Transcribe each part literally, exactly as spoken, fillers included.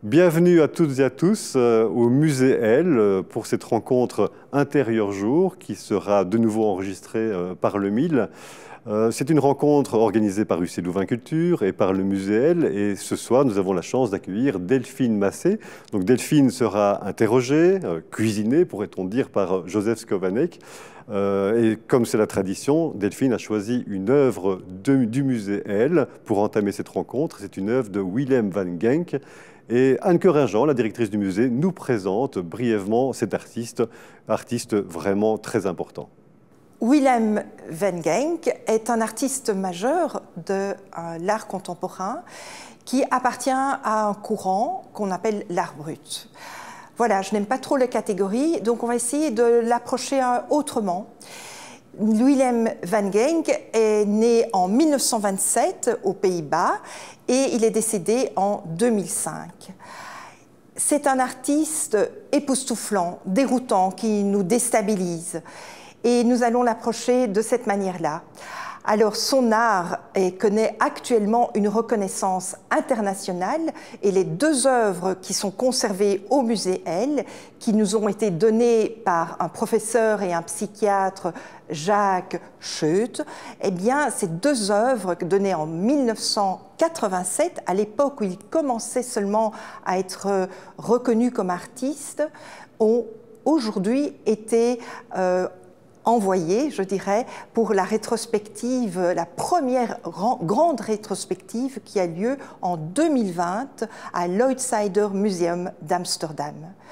Bienvenue à toutes et à tous euh, au Musée L euh, pour cette rencontre intérieure jour qui sera de nouveau enregistrée euh, par le M I L. Euh, c'est une rencontre organisée par U C Louvain Culture et par le Musée L. Et ce soir, nous avons la chance d'accueillir Delphine Massé. Donc Delphine sera interrogée, euh, cuisinée, pourrait-on dire, par Joseph Skovanec. Euh, et comme c'est la tradition, Delphine a choisi une œuvre de, du Musée L pour entamer cette rencontre. C'est une œuvre de Willem van Genk. Et Anke Ringent, la directrice du musée, nous présente brièvement cet artiste, artiste vraiment très important. Willem van Genk est un artiste majeur de euh, l'art contemporain qui appartient à un courant qu'on appelle l'art brut. Voilà, je n'aime pas trop les catégories, donc on va essayer de l'approcher autrement. Willem van Genk est né en mille neuf cent vingt-sept aux Pays-Bas et il est décédé en deux mille cinq. C'est un artiste époustouflant, déroutant, qui nous déstabilise. Et nous allons l'approcher de cette manière-là. Alors, son art connaît actuellement une reconnaissance internationale et les deux œuvres qui sont conservées au Musée L, qui nous ont été données par un professeur et un psychiatre, Jacques Scheutte, eh bien, ces deux œuvres données en mille neuf cent quatre-vingt-sept, à l'époque où il commençait seulement à être reconnu comme artiste, ont aujourd'hui été euh, envoyé, je dirais, pour la rétrospective, la première grande rétrospective qui a lieu en deux mille vingt à l'Oudsider Museum d'Amsterdam.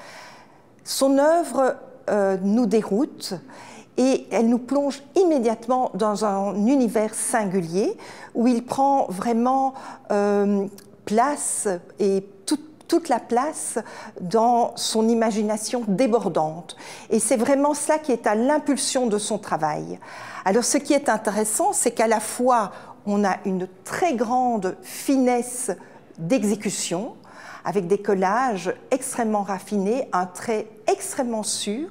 Son œuvre euh, nous déroute et elle nous plonge immédiatement dans un univers singulier où il prend vraiment euh, place et tout toute la place dans son imagination débordante. Et c'est vraiment cela qui est à l'impulsion de son travail. Alors ce qui est intéressant, c'est qu'à la fois, on a une très grande finesse d'exécution, avec des collages extrêmement raffinés, un trait extrêmement sûr,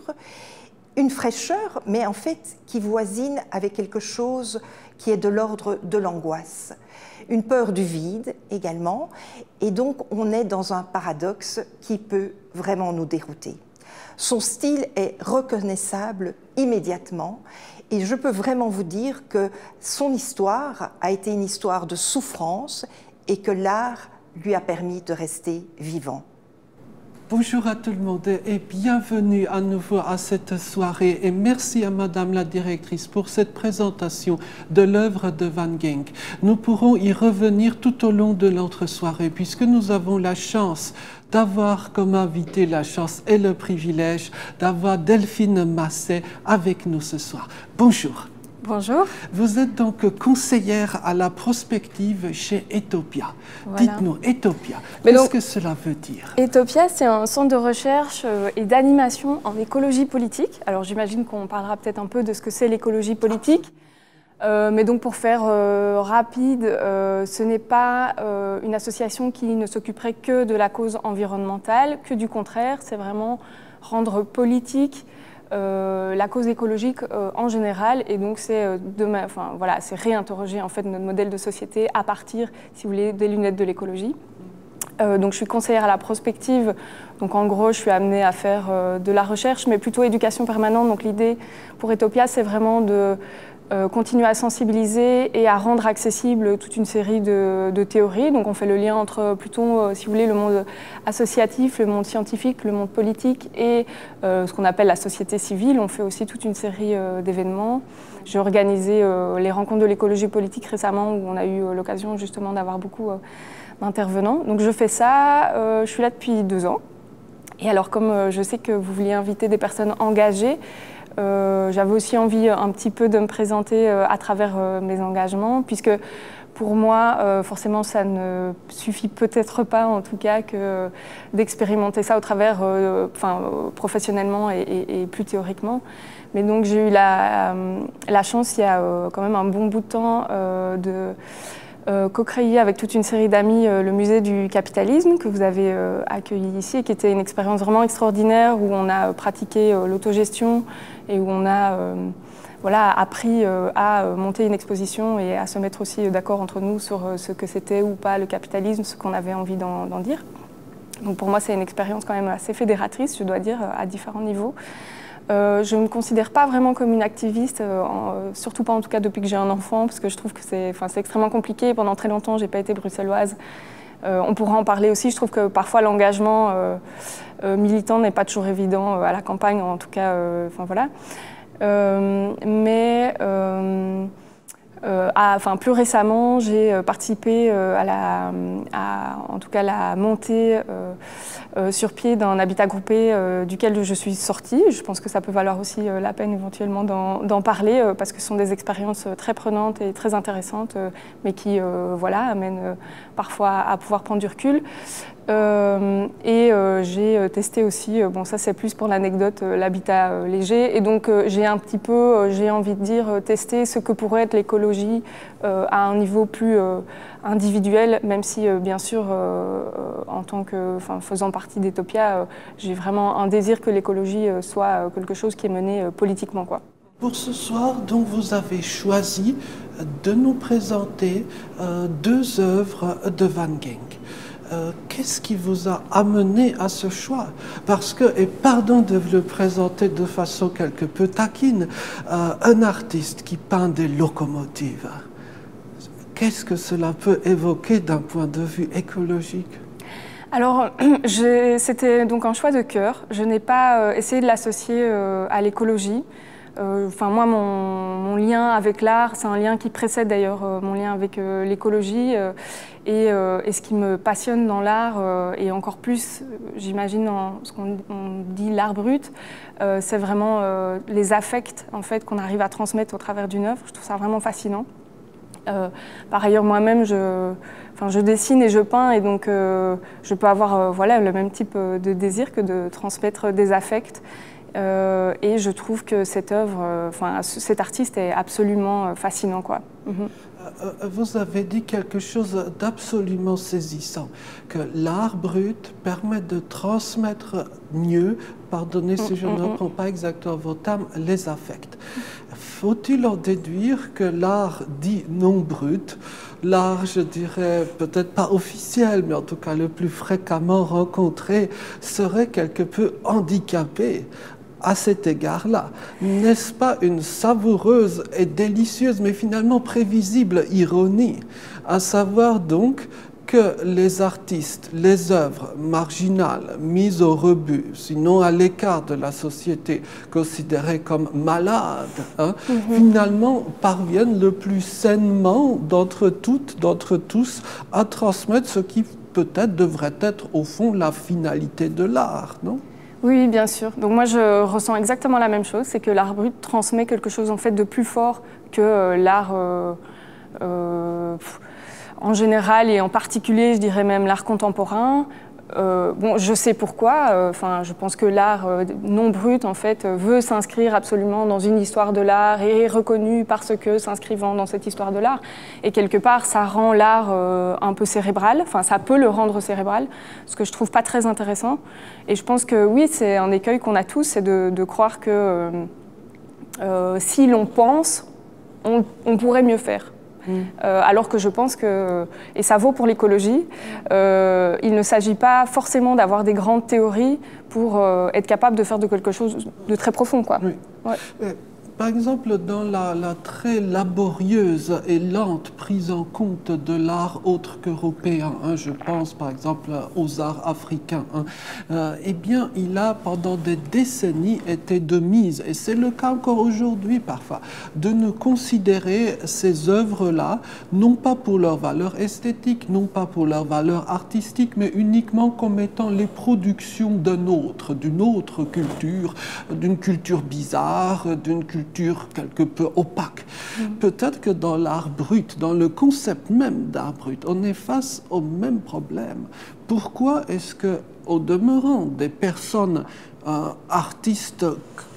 une fraîcheur, mais en fait qui voisine avec quelque chose qui est de l'ordre de l'angoisse. Une peur du vide également, et donc on est dans un paradoxe qui peut vraiment nous dérouter. Son style est reconnaissable immédiatement, et je peux vraiment vous dire que son histoire a été une histoire de souffrance et que l'art lui a permis de rester vivant. Bonjour à tout le monde et bienvenue à nouveau à cette soirée et merci à Madame la Directrice pour cette présentation de l'œuvre de Van Genk. Nous pourrons y revenir tout au long de notre soirée puisque nous avons la chance d'avoir comme invité la chance et le privilège d'avoir Delphine Massé avec nous ce soir. Bonjour. Bonjour. Vous êtes donc conseillère à la prospective chez Etopia. Voilà. Dites-nous, Etopia, qu'est-ce que cela veut dire? Etopia, c'est un centre de recherche et d'animation en écologie politique. Alors j'imagine qu'on parlera peut-être un peu de ce que c'est l'écologie politique. Euh, mais donc pour faire euh, rapide, euh, ce n'est pas euh, une association qui ne s'occuperait que de la cause environnementale, que du contraire, c'est vraiment rendre politique Euh, la cause écologique euh, en général, et donc c'est euh, enfin, voilà, réinterroger en fait notre modèle de société à partir, si vous voulez, des lunettes de l'écologie. Euh, donc je suis conseillère à la prospective, donc en gros je suis amenée à faire euh, de la recherche, mais plutôt éducation permanente. Donc l'idée pour Etopia, c'est vraiment de Euh, continuer à sensibiliser et à rendre accessible toute une série de, de théories. Donc on fait le lien entre plutôt, euh, si vous voulez, le monde associatif, le monde scientifique, le monde politique et euh, ce qu'on appelle la société civile. On fait aussi toute une série euh, d'événements. J'ai organisé euh, les rencontres de l'écologie politique récemment où on a eu euh, l'occasion justement d'avoir beaucoup euh, d'intervenants. Donc je fais ça, euh, je suis là depuis deux ans. Et alors comme euh, je sais que vous vouliez inviter des personnes engagées, Euh, j'avais aussi envie un petit peu de me présenter euh, à travers euh, mes engagements, puisque pour moi, euh, forcément, ça ne suffit peut-être pas, en tout cas, que d'expérimenter ça au travers, euh, enfin, euh, professionnellement et, et, et plus théoriquement. Mais donc, j'ai eu la, euh, la chance, il y a euh, quand même un bon bout de temps, euh, de Euh, co-créé avec toute une série d'amis euh, le musée du capitalisme que vous avez euh, accueilli ici et qui était une expérience vraiment extraordinaire où on a pratiqué euh, l'autogestion et où on a euh, voilà, appris euh, à monter une exposition et à se mettre aussi d'accord entre nous sur euh, ce que c'était ou pas le capitalisme, ce qu'on avait envie d'en dire. Donc pour moi, c'est une expérience quand même assez fédératrice, je dois dire, à différents niveaux. Euh, je ne me considère pas vraiment comme une activiste, euh, en, euh, surtout pas en tout cas depuis que j'ai un enfant, parce que je trouve que c'est extrêmement compliqué. Pendant très longtemps, je n'ai pas été bruxelloise. Euh, on pourra en parler aussi. Je trouve que parfois l'engagement euh, euh, militant n'est pas toujours évident euh, à la campagne, en tout cas. Euh, enfin voilà. Euh, mais euh, euh, à, enfin, plus récemment, j'ai participé euh, à la, à, en tout cas, la montée euh, euh, sur pied d'un habitat groupé euh, duquel je suis sortie. Je pense que ça peut valoir aussi euh, la peine éventuellement d'en parler euh, parce que ce sont des expériences très prenantes et très intéressantes, euh, mais qui, euh, voilà, amènent euh, parfois à pouvoir prendre du recul. Euh, et euh, j'ai testé aussi, euh, bon ça c'est plus pour l'anecdote, euh, l'habitat euh, léger, et donc euh, j'ai un petit peu, euh, j'ai envie de dire, euh, testé ce que pourrait être l'écologie euh, à un niveau plus euh, individuel, même si euh, bien sûr euh, en tant que, enfin, faisant partie d'Etopia, euh, j'ai vraiment un désir que l'écologie euh, soit euh, quelque chose qui est mené euh, politiquement, quoi. Pour ce soir, donc, vous avez choisi de nous présenter euh, deux œuvres de Van Genk. Euh, Qu'est-ce qui vous a amené à ce choix? Parce que, et pardon de le présenter de façon quelque peu taquine, euh, un artiste qui peint des locomotives, qu'est-ce que cela peut évoquer d'un point de vue écologique? Alors, c'était donc un choix de cœur. Je n'ai pas euh, essayé de l'associer euh, à l'écologie. Enfin, euh, moi, mon, mon lien avec l'art, c'est un lien qui précède d'ailleurs euh, mon lien avec euh, l'écologie. Euh, et, euh, et ce qui me passionne dans l'art, euh, et encore plus, j'imagine, dans ce qu'on dit l'art brut, euh, c'est vraiment euh, les affects en fait, qu'on arrive à transmettre au travers d'une œuvre. Je trouve ça vraiment fascinant. Euh, par ailleurs, moi-même, je, enfin, je dessine et je peins, et donc euh, je peux avoir euh, voilà, le même type de désir que de transmettre des affects. Euh, et je trouve que cette œuvre, euh, enfin, cet artiste est absolument fascinant, quoi. Mm-hmm. Vous avez dit quelque chose d'absolument saisissant, que l'art brut permet de transmettre mieux, pardonnez si je ne reprends pas exactement vos termes, les affects. Faut-il en déduire que l'art dit non brut, l'art, je dirais, peut-être pas officiel, mais en tout cas le plus fréquemment rencontré, serait quelque peu handicapé à cet égard-là? N'est-ce pas une savoureuse et délicieuse, mais finalement prévisible ironie, à savoir donc que les artistes, les œuvres marginales, mises au rebut, sinon à l'écart de la société, considérées comme malades, hein, mm-hmm. finalement parviennent le plus sainement d'entre toutes, d'entre tous, à transmettre ce qui peut-être devrait être au fond la finalité de l'art, non ? Oui, bien sûr. Donc moi, je ressens exactement la même chose, c'est que l'art brut transmet quelque chose en fait de plus fort que euh, l'art euh, euh, en général, et en particulier, je dirais même l'art contemporain. Euh, bon, je sais pourquoi. Enfin, euh, je pense que l'art euh, non brut, en fait, veut s'inscrire absolument dans une histoire de l'art et est reconnu parce que s'inscrivant dans cette histoire de l'art. Et quelque part, ça rend l'art euh, un peu cérébral. Enfin, ça peut le rendre cérébral, ce que je trouve pas très intéressant. Et je pense que oui, c'est un écueil qu'on a tous, c'est de, de croire que euh, euh, si l'on pense, on, on pourrait mieux faire. Mmh. Euh, alors que je pense que, et ça vaut pour l'écologie, euh, il ne s'agit pas forcément d'avoir des grandes théories pour euh, être capable de faire de quelque chose de très profond, quoi. Oui. Ouais. Euh, par exemple, dans la, la très laborieuse et lente prise en compte de l'art autre qu'européen, hein, je pense par exemple aux arts africains, hein, euh, eh bien, il a pendant des décennies été de mise, et c'est le cas encore aujourd'hui parfois, de ne considérer ces œuvres-là, non pas pour leur valeur esthétique, non pas pour leur valeur artistique, mais uniquement comme étant les productions d'un autre, d'une autre culture, d'une culture bizarre, d'une culture quelque peu opaque. Mmh. Peut-être que dans l'art brut, dans le concept même d'art brut, on est face au même problème. Pourquoi est-ce que, au demeurant, des personnes euh, artistes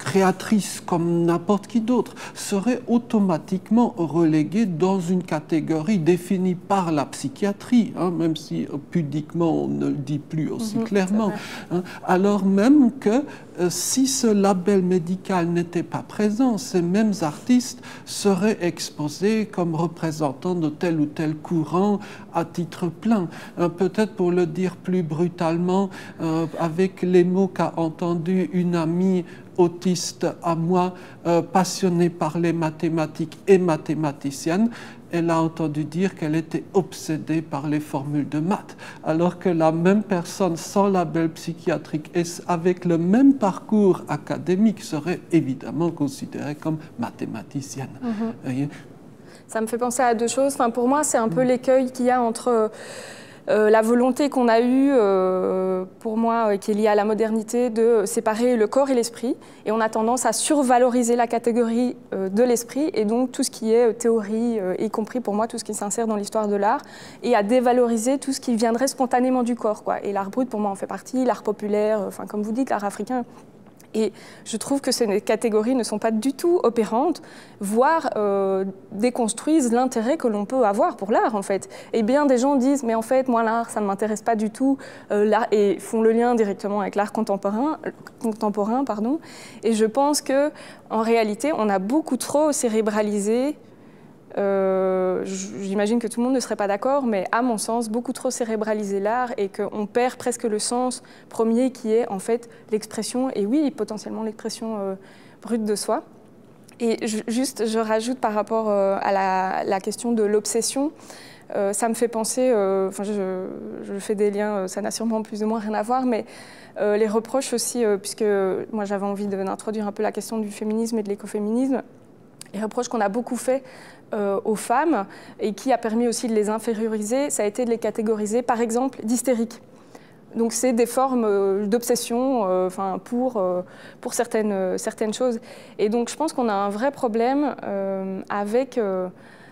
créatrice comme n'importe qui d'autre, serait automatiquement reléguée dans une catégorie définie par la psychiatrie, hein, même si euh, pudiquement on ne le dit plus aussi mmh, clairement. Hein, alors même que euh, si ce label médical n'était pas présent, ces mêmes artistes seraient exposés comme représentants de tel ou tel courant à titre plein. Euh, Peut-être pour le dire plus brutalement, euh, avec les mots qu'a entendu une amie autiste à moi, euh, passionnée par les mathématiques et mathématicienne, elle a entendu dire qu'elle était obsédée par les formules de maths, alors que la même personne sans label psychiatrique et avec le même parcours académique serait évidemment considérée comme mathématicienne. Mm-hmm. Ça me fait penser à deux choses. Enfin, pour moi, c'est un peu l'écueil qu'il y a entre euh, la volonté qu'on a eue, euh, pour moi, euh, qui est liée à la modernité, de séparer le corps et l'esprit. Et on a tendance à survaloriser la catégorie euh, de l'esprit, et donc tout ce qui est euh, théorie, euh, y compris pour moi tout ce qui s'insère dans l'histoire de l'art, et à dévaloriser tout ce qui viendrait spontanément du corps, quoi. Et l'art brut, pour moi, en fait partie, l'art populaire, enfin, comme vous dites, l'art africain. Et je trouve que ces catégories ne sont pas du tout opérantes, voire euh, déconstruisent l'intérêt que l'on peut avoir pour l'art, en fait. Et bien des gens disent, mais en fait, moi, l'art, ça ne m'intéresse pas du tout, euh, et font le lien directement avec l'art contemporain, contemporain, pardon. Et je pense qu'en réalité, on a beaucoup trop cérébralisé. Euh, J'imagine que tout le monde ne serait pas d'accord, mais à mon sens, beaucoup trop cérébraliser l'art et qu'on perd presque le sens premier qui est en fait l'expression, et oui, potentiellement l'expression euh, brute de soi. Et je, juste, je rajoute par rapport euh, à la, la question de l'obsession, euh, ça me fait penser, euh, enfin je, je fais des liens, ça n'a sûrement plus ou moins rien à voir, mais euh, les reproches aussi, euh, puisque moi j'avais envie d'introduire un peu la question du féminisme et de l'écoféminisme, les reproches qu'on a beaucoup fait euh, aux femmes et qui a permis aussi de les inférioriser, ça a été de les catégoriser, par exemple, d'hystériques. Donc c'est des formes euh, d'obsession euh, pour, euh, pour certaines, euh, certaines choses. Et donc je pense qu'on a un vrai problème euh, avec euh,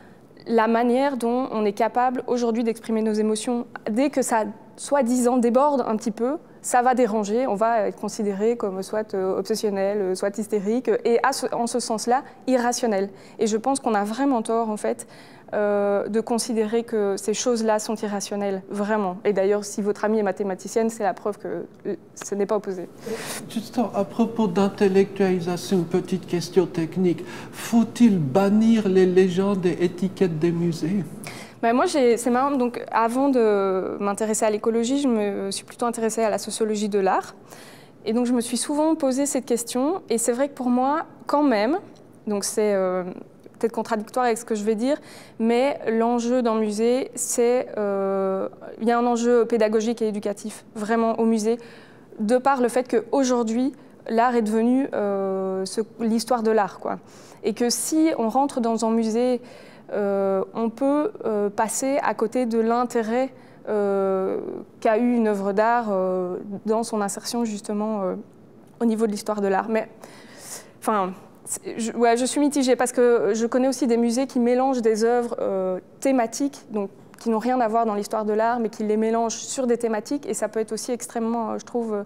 la manière dont on est capable aujourd'hui d'exprimer nos émotions. Dès que ça, soi-disant, déborde un petit peu, ça va déranger, on va être considéré comme soit obsessionnel, soit hystérique, et à ce, en ce sens-là, irrationnel. Et je pense qu'on a vraiment tort, en fait, euh, de considérer que ces choses-là sont irrationnelles, vraiment. Et d'ailleurs, si votre amie est mathématicienne, c'est la preuve que ce n'est pas opposé. Juste à propos d'intellectualisation, une petite question technique. Faut-il bannir les légendes et étiquettes des musées ? Ben moi, c'est marrant, donc avant de m'intéresser à l'écologie, je me suis plutôt intéressée à la sociologie de l'art. Et donc je me suis souvent posé cette question, et c'est vrai que pour moi, quand même, donc c'est euh, peut-être contradictoire avec ce que je vais dire, mais l'enjeu d'un musée, c'est, euh, il y a un enjeu pédagogique et éducatif, vraiment au musée, de par le fait qu'aujourd'hui, l'art est devenu euh, l'histoire de l'art, quoi. Et que si on rentre dans un musée, Euh, on peut euh, passer à côté de l'intérêt euh, qu'a eu une œuvre d'art euh, dans son insertion justement euh, au niveau de l'histoire de l'art. Mais enfin, je, ouais, je suis mitigée parce que je connais aussi des musées qui mélangent des œuvres euh, thématiques, donc qui n'ont rien à voir dans l'histoire de l'art, mais qui les mélangent sur des thématiques, et ça peut être aussi extrêmement, je trouve,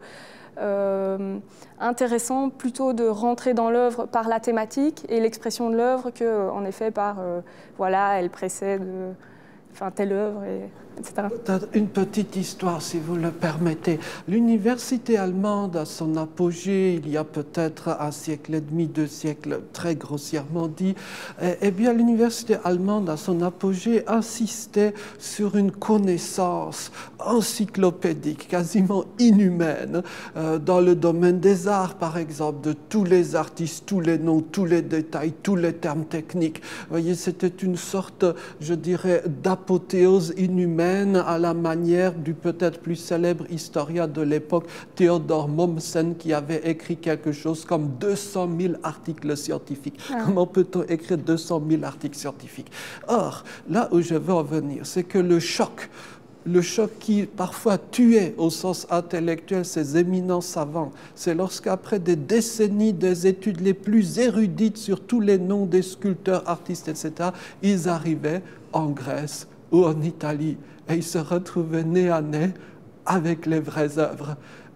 Euh, intéressant plutôt de rentrer dans l'œuvre par la thématique et l'expression de l'œuvre que, en effet, par euh, voilà, elle précède euh, enfin, telle œuvre, et, et cetera. Une petite histoire, si vous le permettez. L'université allemande, à son apogée, il y a peut-être un siècle et demi, deux siècles, très grossièrement dit, eh, eh bien, l'université allemande, à son apogée, insistait sur une connaissance encyclopédique, quasiment inhumaine, euh, dans le domaine des arts, par exemple, de tous les artistes, tous les noms, tous les détails, tous les termes techniques. Vous voyez, c'était une sorte, je dirais, d'apothéose inhumaine à la manière du peut-être plus célèbre historien de l'époque, Theodor Mommsen, qui avait écrit quelque chose comme deux cent mille articles scientifiques. Ah. Comment peut-on écrire deux cent mille articles scientifiques? Or, là où je veux en venir, c'est que le choc, le choc qui parfois tuait au sens intellectuel ces éminents savants, c'est lorsqu'après des décennies des études les plus érudites sur tous les noms des sculpteurs, artistes, et cetera, ils arrivaient en Grèce ou en Italie, et ils se retrouvaient nez à nez avec les vraies œuvres.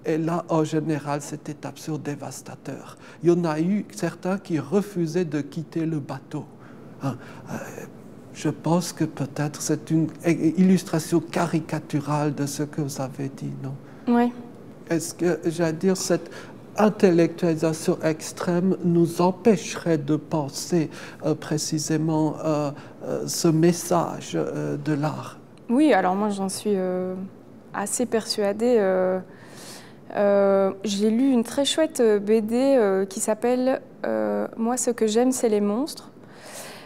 Et là, en général, cette étape sur dévastateur. Il y en a eu certains qui refusaient de quitter le bateau. Hein. Euh, je pense que peut-être c'est une illustration caricaturale de ce que vous avez dit, non? Oui. Est-ce que, j'allais dire, cette intellectualisation extrême nous empêcherait de penser euh, précisément euh, euh, ce message euh, de l'art? Oui, alors moi j'en suis euh, assez persuadée. Euh, euh, J'ai lu une très chouette B D euh, qui s'appelle euh, « Moi ce que j'aime c'est les monstres euh, »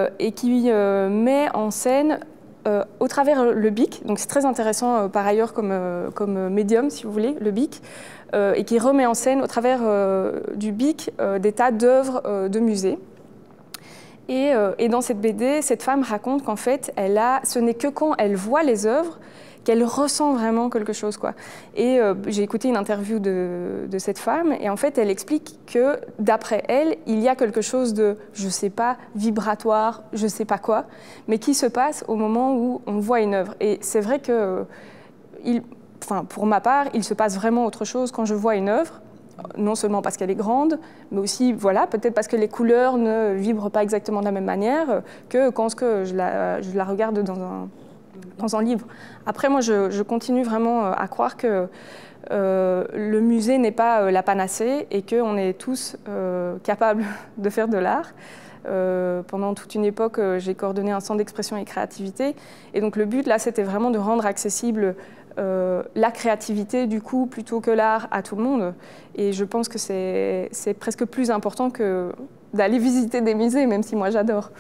et qui euh, met en scène euh, au travers le bic, donc c'est très intéressant euh, par ailleurs comme, euh, comme médium si vous voulez, le bic, Euh, et qui remet en scène au travers euh, du bic euh, des tas d'œuvres euh, de musées. Et, euh, et dans cette B D, cette femme raconte qu'en fait, elle a, ce n'est que quand elle voit les œuvres qu'elle ressent vraiment quelque chose, quoi. Et euh, j'ai écouté une interview de, de cette femme, et en fait, elle explique que, d'après elle, il y a quelque chose de, je sais pas, vibratoire, je sais pas quoi, mais qui se passe au moment où on voit une œuvre. Et c'est vrai que... Euh, il, Enfin, pour ma part, il se passe vraiment autre chose quand je vois une œuvre, non seulement parce qu'elle est grande, mais aussi, voilà, peut-être parce que les couleurs ne vibrent pas exactement de la même manière que quand je la, je la regarde dans un, dans un livre. Après, moi, je, je continue vraiment à croire que euh, le musée n'est pas la panacée et qu'on est tous euh, capables de faire de l'art. Euh, pendant toute une époque, euh, j'ai coordonné un centre d'expression et créativité. Et donc le but, là, c'était vraiment de rendre accessible euh, la créativité, du coup, plutôt que l'art à tout le monde. Et je pense que c'est presque plus important que d'aller visiter des musées, même si moi, j'adore.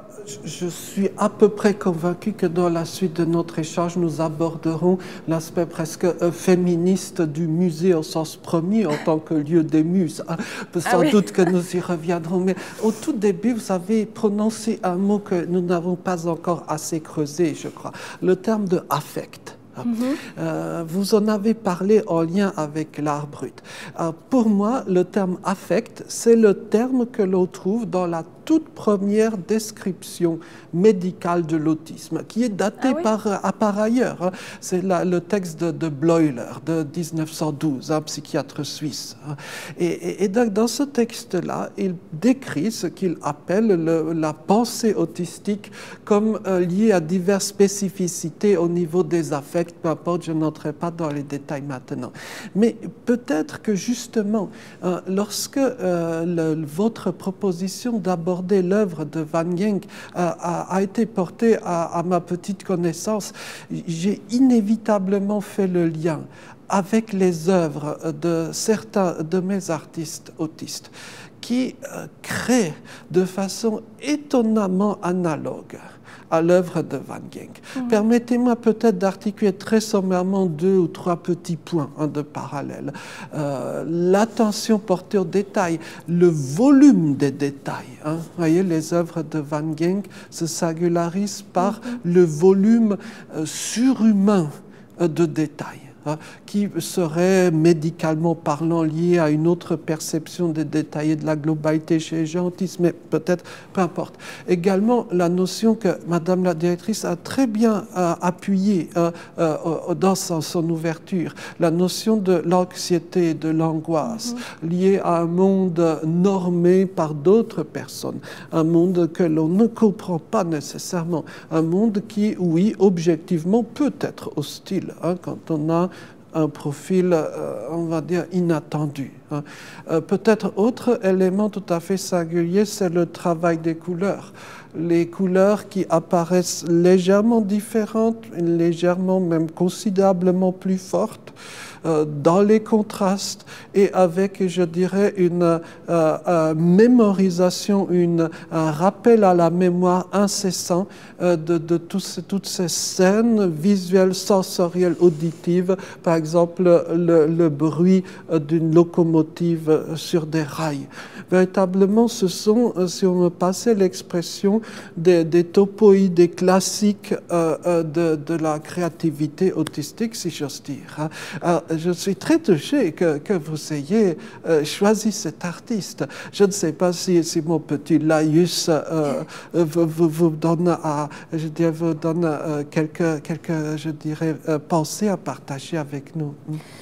Je suis à peu près convaincu que dans la suite de notre échange, nous aborderons l'aspect presque féministe du musée au sens premier en tant que lieu des muses. Sans ah oui. doute que nous y reviendrons. Mais au tout début, vous avez prononcé un mot que nous n'avons pas encore assez creusé, je crois, le terme de affect. Mm-hmm. euh, vous en avez parlé en lien avec l'art brut. Euh, pour moi, le terme affect, c'est le terme que l'on trouve dans la toute première description médicale de l'autisme, qui est datée ah oui. par, à, par ailleurs. Hein. C'est le texte de, de Bleuler de mille neuf cent douze, un psychiatre suisse. Hein. Et, et, et donc, dans ce texte-là, il décrit ce qu'il appelle le, la pensée autistique comme euh, liée à diverses spécificités au niveau des affects. Peu importe, je n'entrerai pas dans les détails maintenant. Mais peut-être que justement, euh, lorsque euh, le, votre proposition d'aborder l'œuvre de Van Gogh a, a, a été portée à, à ma petite connaissance, j'ai inévitablement fait le lien avec les œuvres de certains de mes artistes autistes qui euh, créent de façon étonnamment analogue à l'œuvre de Van Gogh. Mmh. Permettez-moi peut-être d'articuler très sommairement deux ou trois petits points hein, de parallèle. Euh, L'attention portée aux détails, le volume des détails. Hein. Vous voyez, les œuvres de Van Gogh se singularisent par mmh. le volume euh, surhumain euh, de détails, hein, qui serait médicalement parlant lié à une autre perception des détails et de la globalité chez les gens autistes, mais peut-être, peu importe. Également, la notion que Madame la directrice a très bien euh, appuyée euh, euh, dans son, son ouverture, la notion de l'anxiété, de l'angoisse, mm-hmm. liée à un monde normé par d'autres personnes, un monde que l'on ne comprend pas nécessairement, un monde qui, oui, objectivement, peut être hostile, hein, quand on a un profil, euh, on va dire, inattendu. Hein. Euh, Peut-être autre élément tout à fait singulier, c'est le travail des couleurs. Les couleurs qui apparaissent légèrement différentes, légèrement, même considérablement plus fortes, euh, dans les contrastes et avec, je dirais, une euh, euh, mémorisation, une, un rappel à la mémoire incessant euh, de, de tous, toutes ces scènes visuelles, sensorielles, auditives, par exemple le, le bruit d'une locomotive sur des rails. Véritablement, ce sont, si on me passait l'expression, des, des topoïdés classiques euh, euh, de, de la créativité autistique, si j'ose dire. Hein. Alors, je suis très touché que, que vous ayez euh, choisi cet artiste. Je ne sais pas si, si mon petit laïus euh, vous, vous, vous donne, à, je dirais, vous donne euh, quelques, quelques, je dirais, euh, pensées à partager avec nous.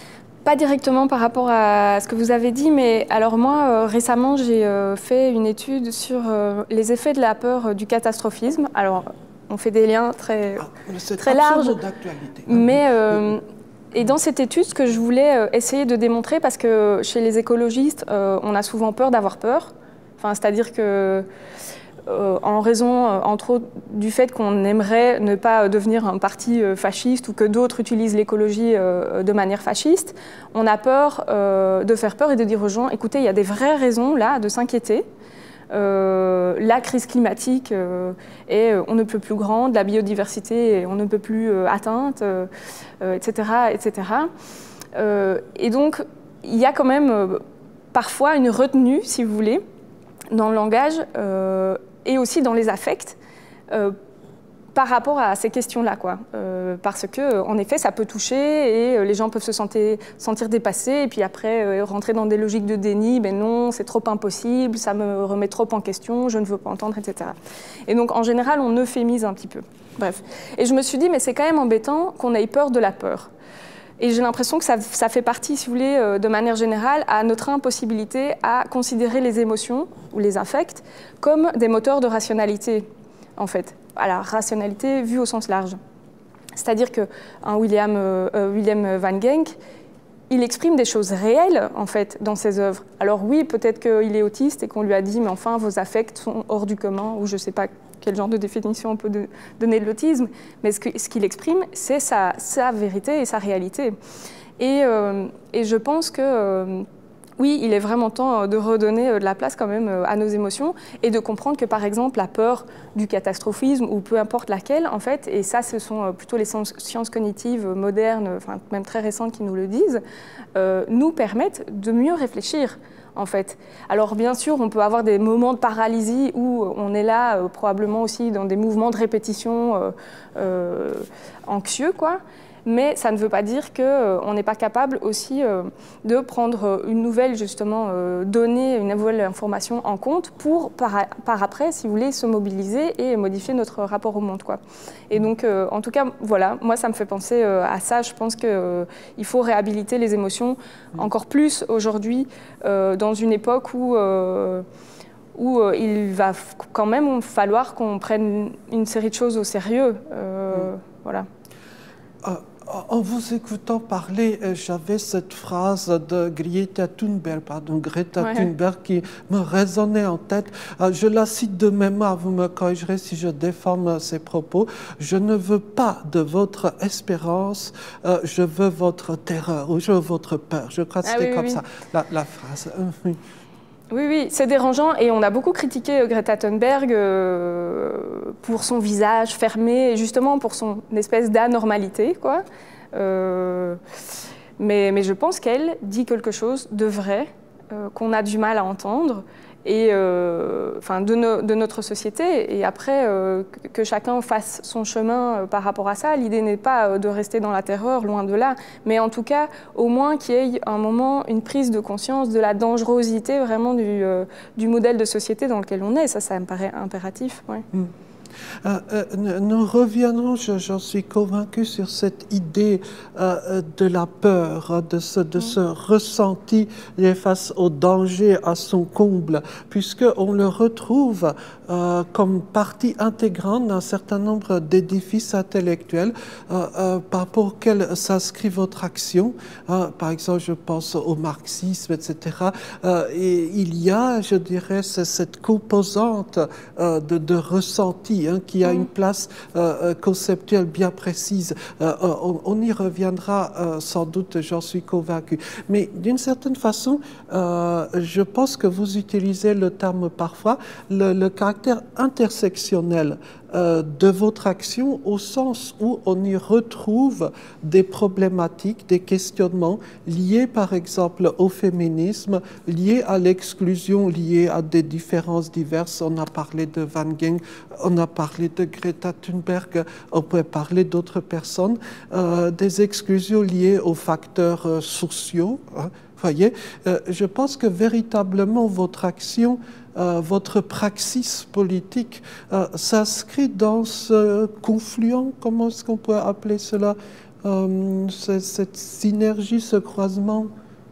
Pas directement par rapport à ce que vous avez dit, mais alors moi, euh, récemment, j'ai euh, fait une étude sur euh, les effets de la peur euh, du catastrophisme. Alors, on fait des liens très, ah, très larges, d'actualité. mais... Euh, Et dans cette étude, ce que je voulais essayer de démontrer, parce que chez les écologistes, euh, on a souvent peur d'avoir peur, enfin, c'est-à-dire que, euh, en raison, entre autres, du fait qu'on aimerait ne pas devenir un parti fasciste ou que d'autres utilisent l'écologie euh, de manière fasciste, on a peur euh, de faire peur et de dire aux gens, écoutez, il y a des vraies raisons là de s'inquiéter. Euh, la crise climatique euh, est euh, on ne peut plus grande, la biodiversité est on ne peut plus euh, atteinte, euh, euh, et cetera, et cetera. Euh, et donc, il y a quand même euh, parfois une retenue, si vous voulez, dans le langage euh, et aussi dans les affects euh, par rapport à ces questions-là, quoi. Euh, parce que, en effet, ça peut toucher et euh, les gens peuvent se sentir, sentir dépassés et puis après euh, rentrer dans des logiques de déni. Ben non, c'est trop impossible, ça me remet trop en question, je ne veux pas entendre, et cetera. Et donc, en général, on euphémise un petit peu. Bref. Et je me suis dit, mais c'est quand même embêtant qu'on ait peur de la peur. Et j'ai l'impression que ça, ça fait partie, si vous voulez, euh, de manière générale, à notre impossibilité à considérer les émotions ou les affects comme des moteurs de rationalité, en fait. À la rationalité vue au sens large. C'est-à-dire qu'un William, euh, William Van Genk, il exprime des choses réelles, en fait, dans ses œuvres. Alors oui, peut-être qu'il est autiste et qu'on lui a dit « mais enfin, vos affects sont hors du commun » ou je ne sais pas quel genre de définition on peut de, donner de l'autisme, mais ce qu'il ce qu'il exprime, c'est sa, sa vérité et sa réalité. Et, euh, et je pense que... Euh, oui, il est vraiment temps de redonner de la place quand même à nos émotions et de comprendre que, par exemple, la peur du catastrophisme ou peu importe laquelle, en fait, et ça, ce sont plutôt les sciences cognitives modernes, enfin même très récentes qui nous le disent, euh, nous permettent de mieux réfléchir, en fait. Alors, bien sûr, on peut avoir des moments de paralysie où on est là, euh, probablement aussi dans des mouvements de répétition euh, euh, anxieux, quoi. Mais ça ne veut pas dire qu'on euh, n'est pas capable aussi euh, de prendre une nouvelle justement, euh, donnée, une nouvelle information en compte pour, par, par après, si vous voulez, se mobiliser et modifier notre rapport au monde, quoi. Et donc, euh, en tout cas, voilà, moi, ça me fait penser euh, à ça. Je pense qu'il euh, faut réhabiliter les émotions encore plus aujourd'hui, euh, dans une époque où... Euh, où euh, il va quand même falloir qu'on prenne une série de choses au sérieux. Euh, voilà. Euh, en vous écoutant parler, j'avais cette phrase de Greta Thunberg, pardon, Greta ouais. Thunberg qui me résonnait en tête. Euh, je la cite de mémoire, vous me corrigerez si je déforme ses propos. Je ne veux pas de votre espérance, euh, je veux votre terreur ou je veux votre peur. Je crois que c'était ah, oui, comme oui. ça, la, la phrase. Oui. Oui, oui, c'est dérangeant et on a beaucoup critiqué Greta Thunberg euh, pour son visage fermé et justement pour son espèce d'anormalité, quoi. Euh, mais, mais je pense qu'elle dit quelque chose de vrai, euh, qu'on a du mal à entendre, et, euh, enfin, de, no, de notre société. Et après, euh, que, que chacun fasse son chemin euh, par rapport à ça. L'idée n'est pas euh, de rester dans la terreur, loin de là, mais en tout cas, au moins qu'il y ait un moment, une prise de conscience de la dangerosité vraiment du, euh, du modèle de société dans lequel on est. Ça, ça me paraît impératif. Ouais. Mmh. Euh, euh, nous reviendrons, j'en suis convaincue, sur cette idée euh, de la peur, de ce, de ce ressenti face au danger à son comble, puisqu'on le retrouve euh, comme partie intégrante d'un certain nombre d'édifices intellectuels euh, euh, par rapport auxquels s'inscrit votre action. Euh, par exemple, je pense au marxisme, et cetera. Euh, et il y a, je dirais, cette composante euh, de, de ressenti Hein, qui a une place euh, conceptuelle bien précise. Euh, on, on y reviendra euh, sans doute, j'en suis convaincue. Mais d'une certaine façon, euh, je pense que vous utilisez le terme parfois, le, le caractère intersectionnel euh, de votre action au sens où on y retrouve des problématiques, des questionnements liés par exemple au féminisme, liés à l'exclusion, liés à des différences diverses. On a parlé de Van Genk, on a parlé de Greta Thunberg, on peut parler d'autres personnes, euh, des exclusions liées aux facteurs euh, sociaux. Hein, voyez, euh, je pense que véritablement votre action, euh, votre praxis politique euh, s'inscrit dans ce confluent, comment est-ce qu'on peut appeler cela, euh, cette synergie, ce croisement?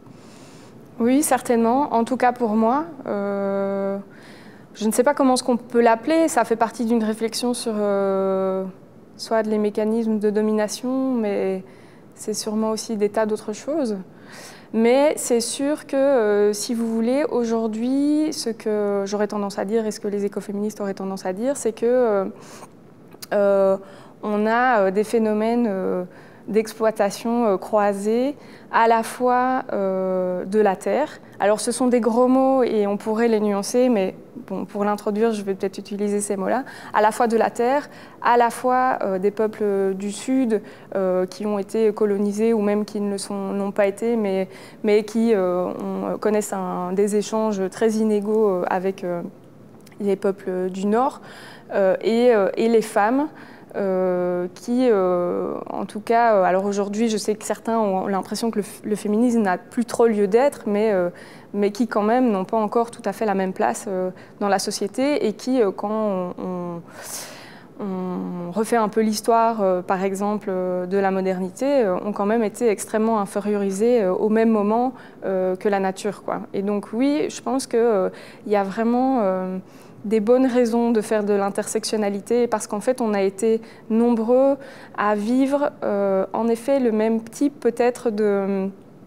Oui, certainement. En tout cas pour moi. Euh, je ne sais pas comment ce qu'on peut l'appeler. Ça fait partie d'une réflexion sur euh, soit les mécanismes de domination, mais c'est sûrement aussi des tas d'autres choses. Mais c'est sûr que, euh, si vous voulez, aujourd'hui, ce que j'aurais tendance à dire et ce que les écoféministes auraient tendance à dire, c'est que euh, euh, on a des phénomènes euh, d'exploitation euh, croisée à la fois euh, de la terre. Alors ce sont des gros mots et on pourrait les nuancer, mais bon, pour l'introduire, je vais peut-être utiliser ces mots-là. À la fois de la terre, à la fois euh, des peuples du Sud euh, qui ont été colonisés ou même qui ne le sont, n'ont pas été, mais, mais qui euh, ont, connaissent un, des échanges très inégaux avec euh, les peuples du Nord euh, et, euh, et les femmes. Euh, qui, euh, en tout cas, euh, alors aujourd'hui, je sais que certains ont l'impression que le, le féminisme n'a plus trop lieu d'être, mais, euh, mais qui quand même n'ont pas encore tout à fait la même place euh, dans la société et qui, euh, quand on, on, on refait un peu l'histoire, euh, par exemple, euh, de la modernité, euh, ont quand même été extrêmement infériorisés euh, au même moment euh, que la nature, quoi. Et donc oui, je pense qu'il euh, y a vraiment euh, des bonnes raisons de faire de l'intersectionnalité parce qu'en fait, on a été nombreux à vivre, euh, en effet, le même type peut-être de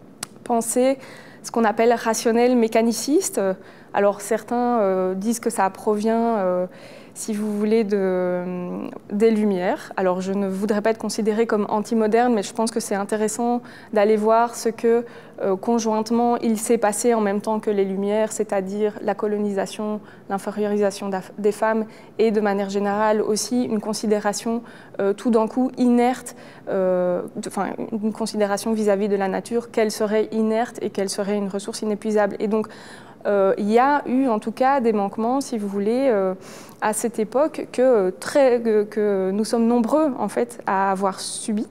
pensée, ce qu'on appelle rationnel mécaniciste. Alors certains euh, disent que ça provient, euh, si vous voulez, de, des Lumières. Alors je ne voudrais pas être considérée comme anti-moderne, mais je pense que c'est intéressant d'aller voir ce que euh, conjointement il s'est passé en même temps que les Lumières, c'est-à-dire la colonisation, l'infériorisation des femmes et de manière générale aussi une considération euh, tout d'un coup inerte, euh, de, enfin une considération vis-à-vis de la nature, qu'elle serait inerte et qu'elle serait une ressource inépuisable. Et donc Euh, il y a eu en tout cas des manquements, si vous voulez, euh, à cette époque que, très, que, que nous sommes nombreux en fait à avoir subi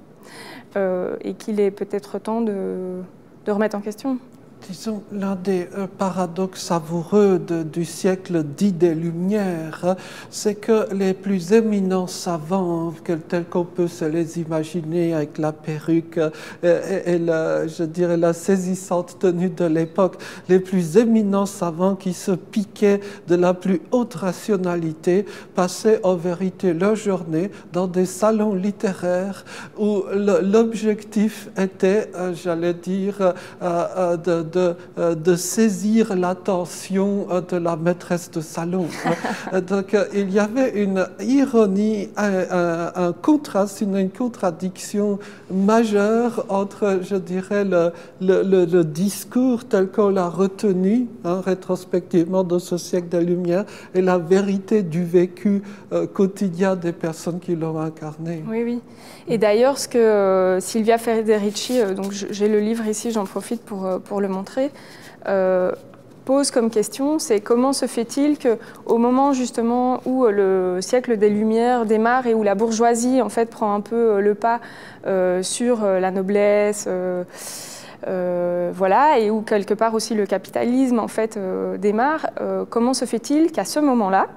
euh, et qu'il est peut-être temps de, de remettre en question. Disons, l'un des euh, paradoxes savoureux de, du siècle dit des Lumières, c'est que les plus éminents savants, tels qu'on peut se les imaginer avec la perruque et, et, et la, je dirais, la saisissante tenue de l'époque, les plus éminents savants qui se piquaient de la plus haute rationalité passaient en vérité leur journée dans des salons littéraires où l'objectif était, euh, j'allais dire, euh, euh, de, de De, de saisir l'attention de la maîtresse de salon. Donc il y avait une ironie, un, un, un contraste, une, une contradiction majeure entre, je dirais, le, le, le, le discours tel qu'on l'a retenu hein, rétrospectivement dans ce siècle des Lumières et la vérité du vécu euh, quotidien des personnes qui l'ont incarné. Oui, oui. Et d'ailleurs, ce que euh, Silvia Federici, euh, donc j'ai le livre ici, j'en profite pour, euh, pour le montrer, euh, pose comme question, c'est comment se fait-il qu'au moment justement où le siècle des Lumières démarre et où la bourgeoisie en fait prend un peu le pas euh, sur la noblesse, euh, euh, voilà, et où quelque part aussi le capitalisme en fait euh, démarre, euh, comment se fait-il qu'à ce moment-là,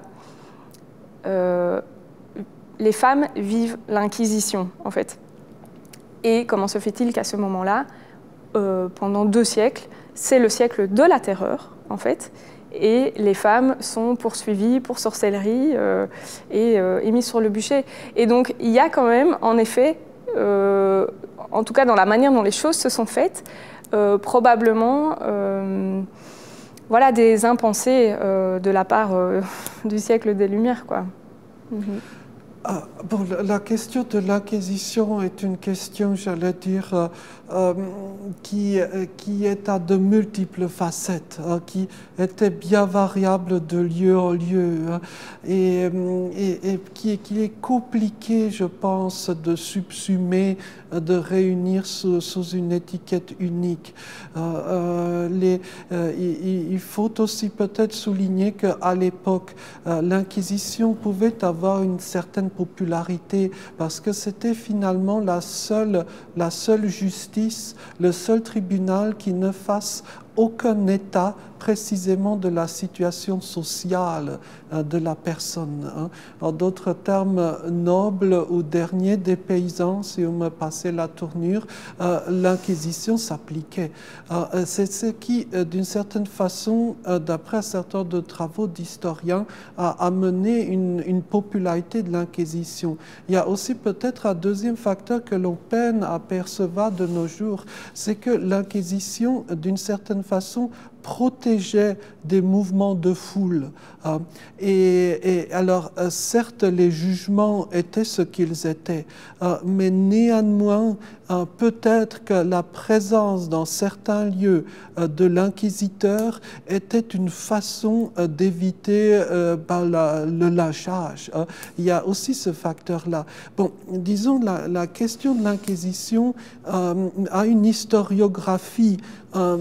euh, les femmes vivent l'Inquisition, en fait. Et comment se fait-il qu'à ce moment-là, euh, pendant deux siècles, c'est le siècle de la terreur, en fait, et les femmes sont poursuivies pour sorcellerie euh, et, euh, et mises sur le bûcher. Et donc, il y a quand même, en effet, euh, en tout cas dans la manière dont les choses se sont faites, euh, probablement euh, voilà, des impensés euh, de la part euh, du siècle des Lumières, quoi. Mm-hmm. Ah, bon, la question de l'Inquisition est une question, j'allais dire, euh, euh, qui, qui est à de multiples facettes, hein, qui était bien variable de lieu en lieu, hein, et, et, et qui, qui est compliqué, je pense, de subsumer, de réunir sous, sous une étiquette unique. Euh, euh, les, euh, il, il faut aussi peut-être souligner qu'à l'époque, euh, l'Inquisition pouvait avoir une certaine popularité parce que c'était finalement la seule, la seule justice, le seul tribunal qui ne fasse aucun état précisément de la situation sociale euh, de la personne. Hein. En d'autres termes, noble ou dernier des paysans, si on me passait la tournure, euh, l'Inquisition s'appliquait. Euh, C'est ce qui, euh, d'une certaine façon, euh, d'après un certain nombre de travaux d'historiens, a amené une, une popularité de l'Inquisition. Il y a aussi peut-être un deuxième facteur que l'on peine à percevoir de nos jours, c'est que l'Inquisition, d'une certaine façon, protégeait des mouvements de foule. Euh, et, et alors, euh, certes, les jugements étaient ce qu'ils étaient, euh, mais néanmoins, euh, peut-être que la présence dans certains lieux euh, de l'inquisiteur était une façon euh, d'éviter euh, bah, la, le lynchage. Hein. Il y a aussi ce facteur-là. Bon, disons, la, la question de l'Inquisition euh, a une historiographie euh,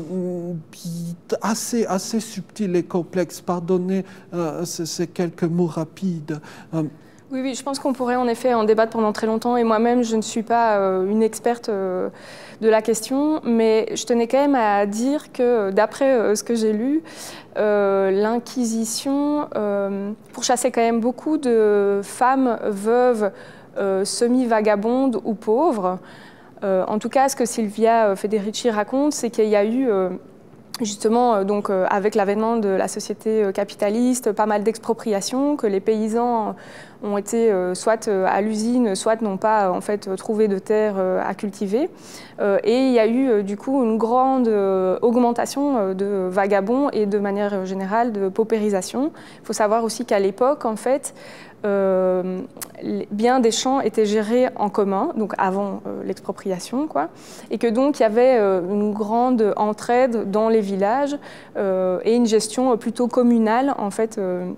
assez, assez subtile et complexe. Pardonnez euh, ces, ces quelques mots rapides. Euh, Oui, oui, je pense qu'on pourrait en effet en débattre pendant très longtemps et moi-même je ne suis pas euh, une experte euh, de la question, mais je tenais quand même à dire que d'après euh, ce que j'ai lu, euh, l'Inquisition euh, pourchassait quand même beaucoup de femmes veuves euh, semi-vagabondes ou pauvres. Euh, en tout cas, ce que Silvia Federici raconte, c'est qu'il y a eu euh, justement, donc, euh, avec l'avènement de la société capitaliste, pas mal d'expropriations, que les paysans ont été euh, soit à l'usine, soit n'ont pas en fait trouvé de terre euh, à cultiver. Euh, et il y a eu euh, du coup une grande euh, augmentation euh, de vagabonds et de manière générale de paupérisation. Il faut savoir aussi qu'à l'époque, en fait, Euh, bien des champs étaient gérés en commun, donc avant euh, l'expropriation, quoi, et que donc il y avait euh, une grande entraide dans les villages euh, et une gestion plutôt communale en fait euh,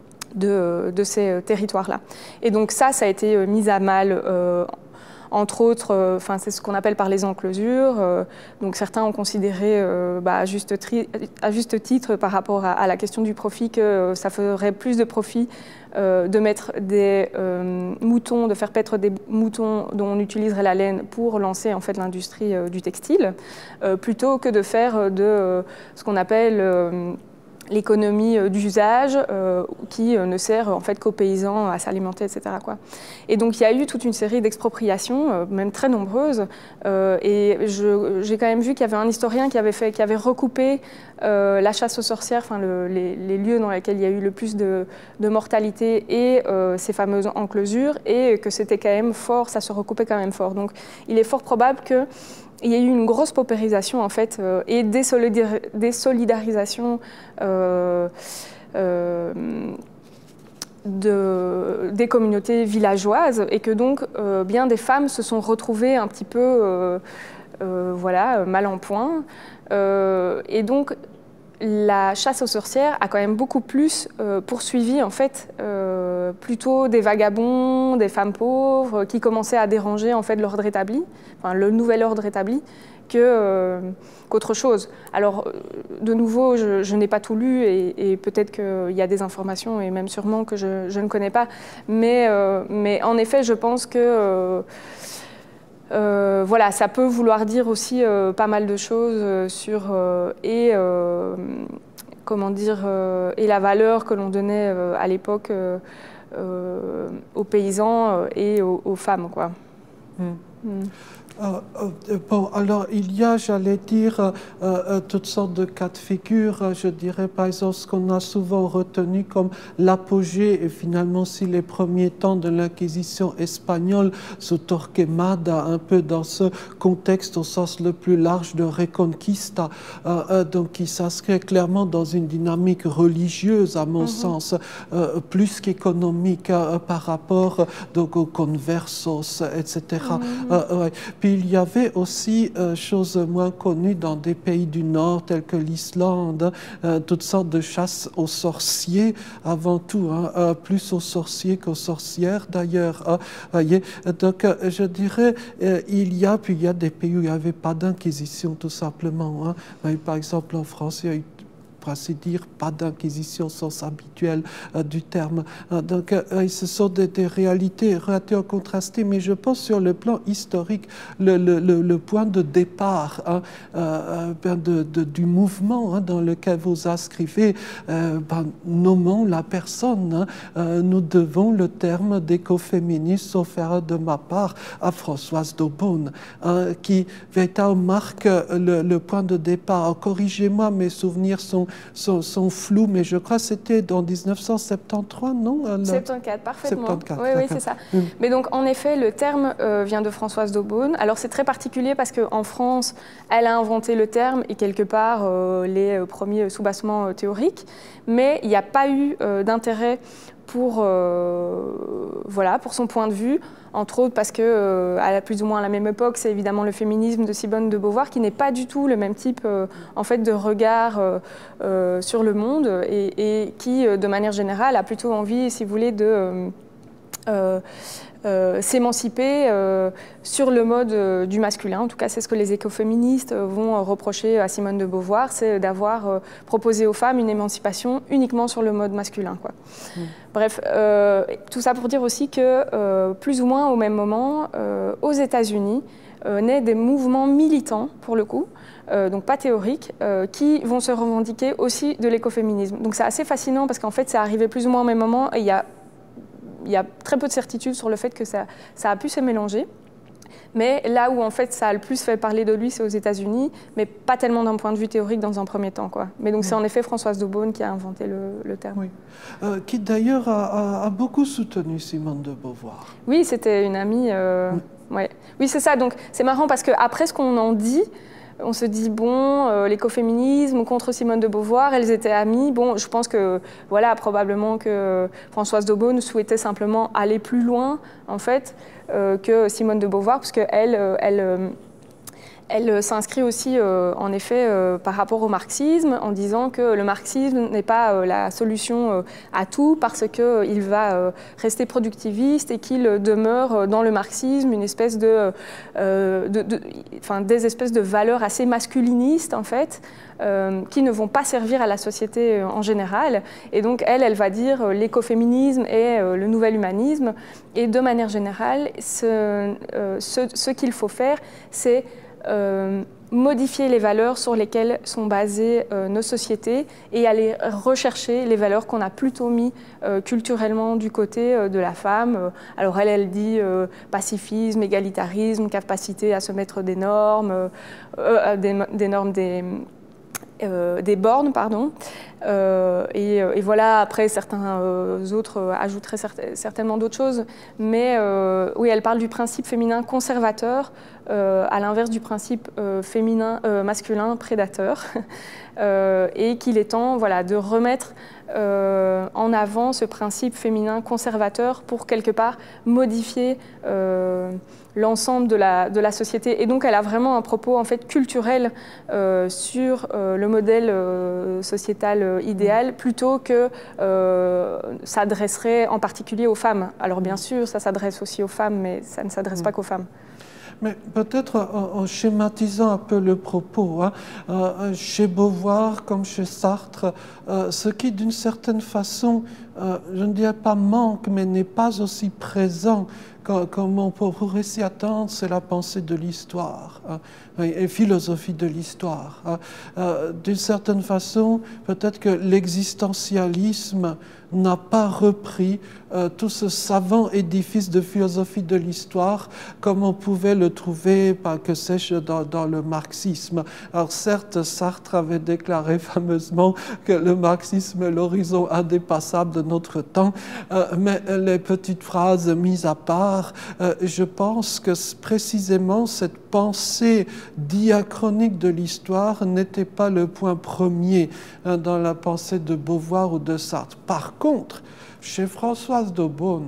de, de ces territoires-là. Et donc ça, ça a été euh, mis à mal. Euh, Entre autres, enfin, euh, c'est ce qu'on appelle par les enclosures. Euh, donc certains ont considéré, euh, bah, à, juste à juste titre, par rapport à, à la question du profit, que euh, ça ferait plus de profit euh, de mettre des euh, moutons, de faire paître des moutons dont on utiliserait la laine pour lancer en fait l'industrie euh, du textile, euh, plutôt que de faire de euh, ce qu'on appelle euh, l'économie d'usage euh, qui euh, ne sert en fait qu'aux paysans à s'alimenter, et cetera, quoi. Et donc il y a eu toute une série d'expropriations, euh, même très nombreuses, euh, et j'ai quand même vu qu'il y avait un historien qui avait, fait, qui avait recoupé euh, la chasse aux sorcières, enfin le, les, les lieux dans lesquels il y a eu le plus de, de mortalité et euh, ces fameuses enclosures, et que c'était quand même fort, ça se recoupait quand même fort. Donc il est fort probable que il y a eu une grosse paupérisation en fait euh, et désolidarisation euh, euh, de, des communautés villageoises, et que donc euh, bien des femmes se sont retrouvées un petit peu euh, euh, voilà, mal en point. Euh, et donc la chasse aux sorcières a quand même beaucoup plus euh, poursuivi en fait euh, plutôt des vagabonds, des femmes pauvres qui commençaient à déranger en fait l'ordre établi, enfin le nouvel ordre établi, que euh, qu'autre chose. Alors de nouveau, je, je n'ai pas tout lu et, et peut-être qu'il y a des informations et même sûrement que je, je ne connais pas, mais euh, mais en effet, je pense que euh, Euh, voilà, ça peut vouloir dire aussi euh, pas mal de choses euh, sur euh, et euh, comment dire euh, et la valeur que l'on donnait euh, à l'époque euh, euh, aux paysans et aux, aux femmes, quoi. Mm. Mm. Euh, euh, bon, alors il y a, j'allais dire, euh, euh, toutes sortes de cas de figure. Je dirais par exemple ce qu'on a souvent retenu comme l'apogée et finalement aussi les premiers temps de l'Inquisition espagnole sous Torquemada, un peu dans ce contexte au sens le plus large de Reconquista, euh, euh, donc qui s'inscrit clairement dans une dynamique religieuse à mon mm-hmm. sens, euh, plus qu'économique euh, par rapport donc aux conversos, et cetera. Mm-hmm. euh, ouais. Puis il y avait aussi, euh, chose moins connue dans des pays du Nord tels que l'Islande, euh, toutes sortes de chasses aux sorciers avant tout, hein, euh, plus aux sorciers qu'aux sorcières d'ailleurs. Hein, voyez. Donc euh, je dirais, euh, il y a, puis il y a des pays où il n'y avait pas d'inquisition tout simplement. Hein. Par exemple en France, il y a eu pour ainsi dire, pas d'inquisition au sens habituel euh, du terme. Euh, donc, euh, ce sont des, des réalités relativement contrastées, mais je pense sur le plan historique, le, le, le, le point de départ hein, euh, de, de, du mouvement hein, dans lequel vous inscrivez, euh, ben, nommons la personne. Hein, euh, nous devons le terme d'écoféministe, sauf erreur de ma part, à Françoise d'Aubonne, hein, qui véritablement marque le, le point de départ. Corrigez-moi, mes souvenirs sont, sont, sont flous, mais je crois que c'était en mille neuf cent soixante-treize, non? soixante-quatrize, parfaitement. soixante-quatrize, oui, oui, c'est ça. Mmh. Mais donc, en effet, le terme euh, vient de Françoise d'Aubonne. Alors, c'est très particulier parce qu'en France, elle a inventé le terme et quelque part euh, les euh, premiers soubassements euh, théoriques, mais il n'y a pas eu euh, d'intérêt pour, euh, voilà, pour son point de vue, entre autres parce qu'à euh, plus ou moins à la même époque, c'est évidemment le féminisme de Simone de Beauvoir qui n'est pas du tout le même type euh, en fait, de regard euh, euh, sur le monde et, et qui, euh, de manière générale, a plutôt envie, si vous voulez, de... Euh, euh, Euh, s'émanciper euh, sur le mode euh, du masculin. En tout cas, c'est ce que les écoféministes euh, vont euh, reprocher à Simone de Beauvoir, c'est d'avoir euh, proposé aux femmes une émancipation uniquement sur le mode masculin, quoi. Mmh. Bref, euh, tout ça pour dire aussi que, euh, plus ou moins au même moment, euh, aux États-Unis, euh, naissent des mouvements militants, pour le coup, Euh, donc pas théoriques, euh, qui vont se revendiquer aussi de l'écoféminisme. Donc c'est assez fascinant parce qu'en fait, c'est arrivé plus ou moins au même moment et il y a Il y a très peu de certitude sur le fait que ça, ça a pu se mélanger. Mais là où en fait ça a le plus fait parler de lui, c'est aux États-Unis, mais pas tellement d'un point de vue théorique dans un premier temps, quoi. Mais donc oui. C'est en effet Françoise d'Aubonne qui a inventé le, le terme. Oui. Euh, qui d'ailleurs a, a, a beaucoup soutenu Simone de Beauvoir. Oui, c'était une amie. Euh, oui, ouais. Oui, c'est ça. Donc c'est marrant parce qu'après ce qu'on en dit, on se dit, bon, euh, l'écoféminisme contre Simone de Beauvoir, elles étaient amies. Bon, je pense que, voilà, probablement que Françoise d'Aubonne souhaitait simplement aller plus loin, en fait, euh, que Simone de Beauvoir, parce qu'elle, euh, elle, euh, elle s'inscrit aussi, euh, en effet, euh, par rapport au marxisme, en disant que le marxisme n'est pas euh, la solution euh, à tout, parce qu'il euh, va euh, rester productiviste et qu'il demeure euh, dans le marxisme une espèce de, euh, de, de, enfin, des espèces de valeurs assez masculinistes, en fait, euh, qui ne vont pas servir à la société euh, en général. Et donc, elle, elle va dire euh, l'écoféminisme et euh, le nouvel humanisme. Et de manière générale, ce, euh, ce, ce qu'il faut faire, c'est Euh, modifier les valeurs sur lesquelles sont basées euh, nos sociétés et aller rechercher les valeurs qu'on a plutôt mis euh, culturellement du côté euh, de la femme. Euh, alors elle, elle dit euh, pacifisme, égalitarisme, capacité à se mettre des normes, euh, euh, des, des normes, des, euh, des bornes, pardon. Euh, et, et voilà, après, certains euh, autres euh, ajouteraient cert- certainement d'autres choses. Mais euh, oui, elle parle du principe féminin conservateur, euh, à l'inverse du principe euh, féminin, euh, masculin prédateur. euh, et qu'il est temps, voilà, de remettre euh, en avant ce principe féminin conservateur pour, quelque part, modifier euh, l'ensemble de la, de la société. Et donc, elle a vraiment un propos, en fait, culturel euh, sur euh, le modèle euh, sociétal euh, idéal, plutôt que euh, s'adresserait en particulier aux femmes. Alors bien sûr, ça s'adresse aussi aux femmes, mais ça ne s'adresse mmh. pas qu'aux femmes. Mais peut-être en, en schématisant un peu le propos, hein, euh, chez Beauvoir comme chez Sartre, euh, ce qui d'une certaine façon, euh, je ne dirais pas manque, mais n'est pas aussi présent comme on pourrait s'y attendre, c'est la pensée de l'histoire hein, et philosophie de l'histoire. Hein. Euh, d'une certaine façon, peut-être que l'existentialisme n'a pas repris euh, tout ce savant édifice de philosophie de l'histoire comme on pouvait le trouver, bah, que sais-je, dans, dans le marxisme. Alors certes, Sartre avait déclaré fameusement que le marxisme est l'horizon indépassable de notre temps, euh, mais les petites phrases mises à part, euh, je pense que précisément cette pensée diachronique de l'histoire n'était pas le point premier hein, dans la pensée de Beauvoir ou de Sartre. Par contre, chez Françoise d'Aubonne,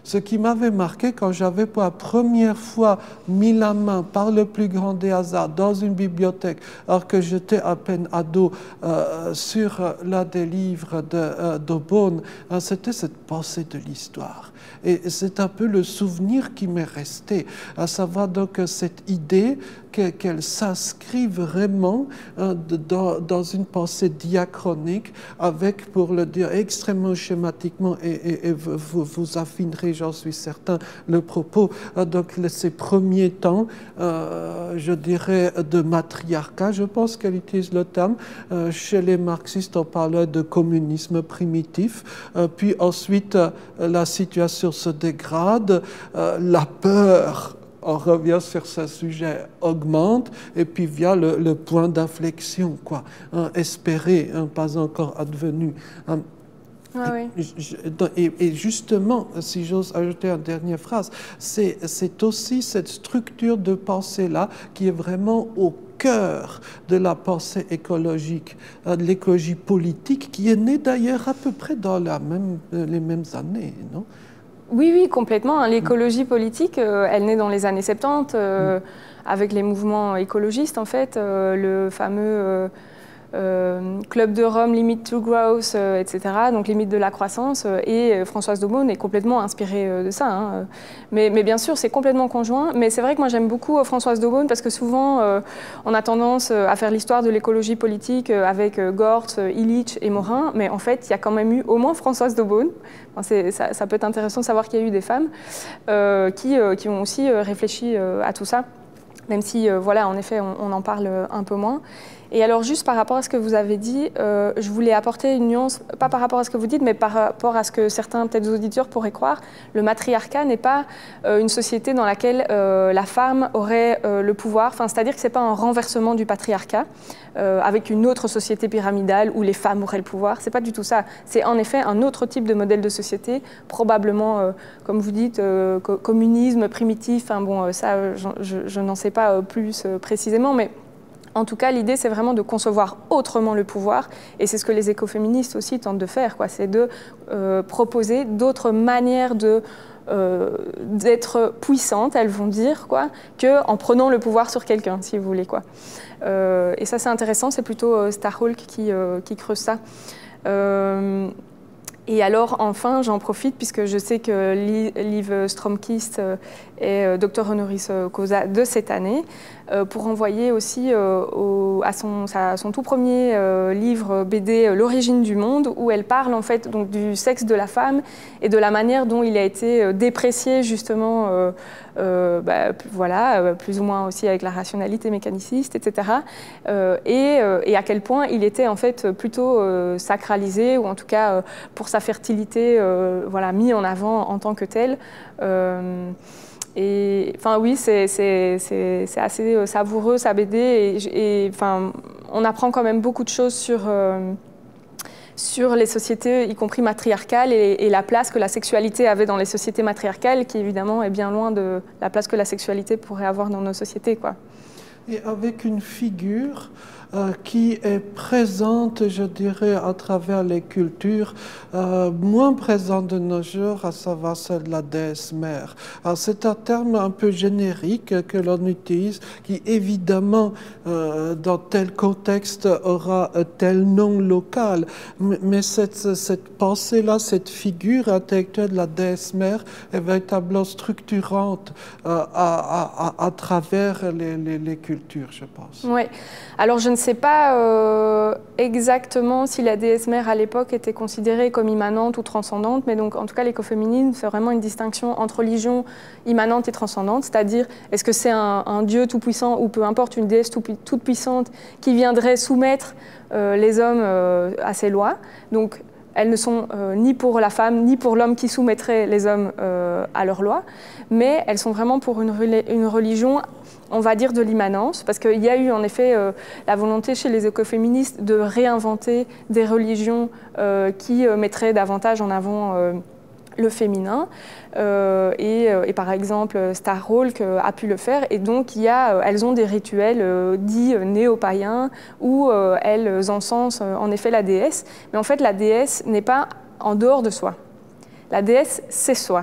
Ce qui m'avait marqué quand j'avais pour la première fois mis la main par le plus grand des hasards dans une bibliothèque, alors que j'étais à peine ado, euh, sur l'un des livres de, euh, d'Aubonne, hein, c'était cette pensée de l'histoire. Et c'est un peu le souvenir qui m'est resté, à savoir donc cette idée qu'elle s'inscrit vraiment hein, dans, dans une pensée diachronique avec, pour le dire extrêmement schématiquement, et, et, et vous, vous affinerez, j'en suis certain, le propos, hein, donc ces premiers temps, euh, je dirais, de matriarcat, je pense qu'elle utilise le terme, euh, chez les marxistes on parlait de communisme primitif, euh, puis ensuite euh, la situation se dégrade, euh, la peur, on revient sur ce sujet, augmente, et puis via le, le point d'inflexion, quoi, hein, espéré, hein, pas encore advenu. Hein. Ah oui. Et, et justement, si j'ose ajouter une dernière phrase, c'est aussi cette structure de pensée-là qui est vraiment au cœur de la pensée écologique, de l'écologie politique, qui est née d'ailleurs à peu près dans la même, les mêmes années, non ? Oui, oui, complètement. L'écologie politique, euh, elle naît dans les années soixante-dix, euh, mmh. avec les mouvements écologistes, en fait, euh, le fameux euh, euh, Club de Rome, Limit to Growth, euh, et cetera, donc limite de la croissance, euh, et euh, Françoise d'Aubonne est complètement inspirée euh, de ça. Hein. Mais, mais bien sûr, c'est complètement conjoint. Mais c'est vrai que moi, j'aime beaucoup euh, Françoise d'Aubonne parce que souvent, euh, on a tendance euh, à faire l'histoire de l'écologie politique euh, avec euh, Gortz, euh, Illich et Morin, mais en fait, il y a quand même eu au moins Françoise d'Aubonne. Enfin, ça, ça peut être intéressant de savoir qu'il y a eu des femmes euh, qui, euh, qui ont aussi euh, réfléchi euh, à tout ça, même si, euh, voilà, en effet, on, on en parle un peu moins. Et alors, juste par rapport à ce que vous avez dit, euh, je voulais apporter une nuance, pas par rapport à ce que vous dites, mais par rapport à ce que certains, peut-être, auditeurs pourraient croire. Le matriarcat n'est pas euh, une société dans laquelle euh, la femme aurait euh, le pouvoir, enfin, c'est-à-dire que ce n'est pas un renversement du patriarcat euh, avec une autre société pyramidale où les femmes auraient le pouvoir. Ce n'est pas du tout ça. C'est en effet un autre type de modèle de société, probablement, euh, comme vous dites, euh, co communisme, primitif, enfin, bon, euh, ça, je, je, je n'en sais pas euh, plus euh, précisément, mais en tout cas, l'idée, c'est vraiment de concevoir autrement le pouvoir, et c'est ce que les écoféministes aussi tentent de faire, quoi. C'est de euh, proposer d'autres manières de euh, d'être puissantes, elles vont dire, quoi, qu'en prenant le pouvoir sur quelqu'un, si vous voulez, quoi. Euh, et ça, c'est intéressant, c'est plutôt euh, Starhawk qui, euh, qui creuse ça. Euh, Et alors, enfin, j'en profite, puisque je sais que Liv Stromquist est docteur honoris causa de cette année, pour envoyer aussi au, à, son, à son tout premier livre B D, L'origine du monde, où elle parle en fait donc, du sexe de la femme et de la manière dont il a été déprécié justement, euh, euh, bah, voilà, plus ou moins aussi avec la rationalité mécaniciste, et cetera. Euh, et, et à quel point il était en fait plutôt euh, sacralisé, ou en tout cas euh, pour sa fertilité, euh, voilà, mis en avant en tant que tel. Euh, et enfin oui, c'est assez savoureux, sa B D, et, et enfin, on apprend quand même beaucoup de choses sur, euh, sur les sociétés, y compris matriarcales, et, et la place que la sexualité avait dans les sociétés matriarcales, qui évidemment est bien loin de la place que la sexualité pourrait avoir dans nos sociétés, quoi. Et avec une figure euh, qui est présente, je dirais, à travers les cultures, euh, moins présente de nos jours, à savoir celle de la déesse mère. C'est un terme un peu générique que l'on utilise, qui évidemment, euh, dans tel contexte, aura tel nom local. Mais cette, cette pensée-là, cette figure intellectuelle de la déesse mère est véritablement structurante euh, à, à, à travers les, les, les cultures, je pense. Oui. Alors, je ne sais pas euh, exactement si la déesse mère à l'époque était considérée comme immanente ou transcendante, mais donc, en tout cas, l'écoféminisme fait vraiment une distinction entre religion immanente et transcendante, c'est-à-dire est-ce que c'est un, un dieu tout-puissant ou peu importe une déesse toute puissante qui viendrait soumettre euh, les hommes euh, à ses lois. Donc, elles ne sont euh, ni pour la femme, ni pour l'homme qui soumettrait les hommes euh, à leurs lois, mais elles sont vraiment pour une, une religion, on va dire, de l'immanence, parce qu'il y a eu en effet euh, la volonté chez les écoféministes de réinventer des religions euh, qui euh, mettraient davantage en avant euh, le féminin, euh, et, et par exemple Starhawk euh, a pu le faire, et donc il y a, euh, elles ont des rituels euh, dits euh, néo-païens où euh, elles encensent euh, en effet la déesse, mais en fait la déesse n'est pas en dehors de soi. La déesse, c'est soi.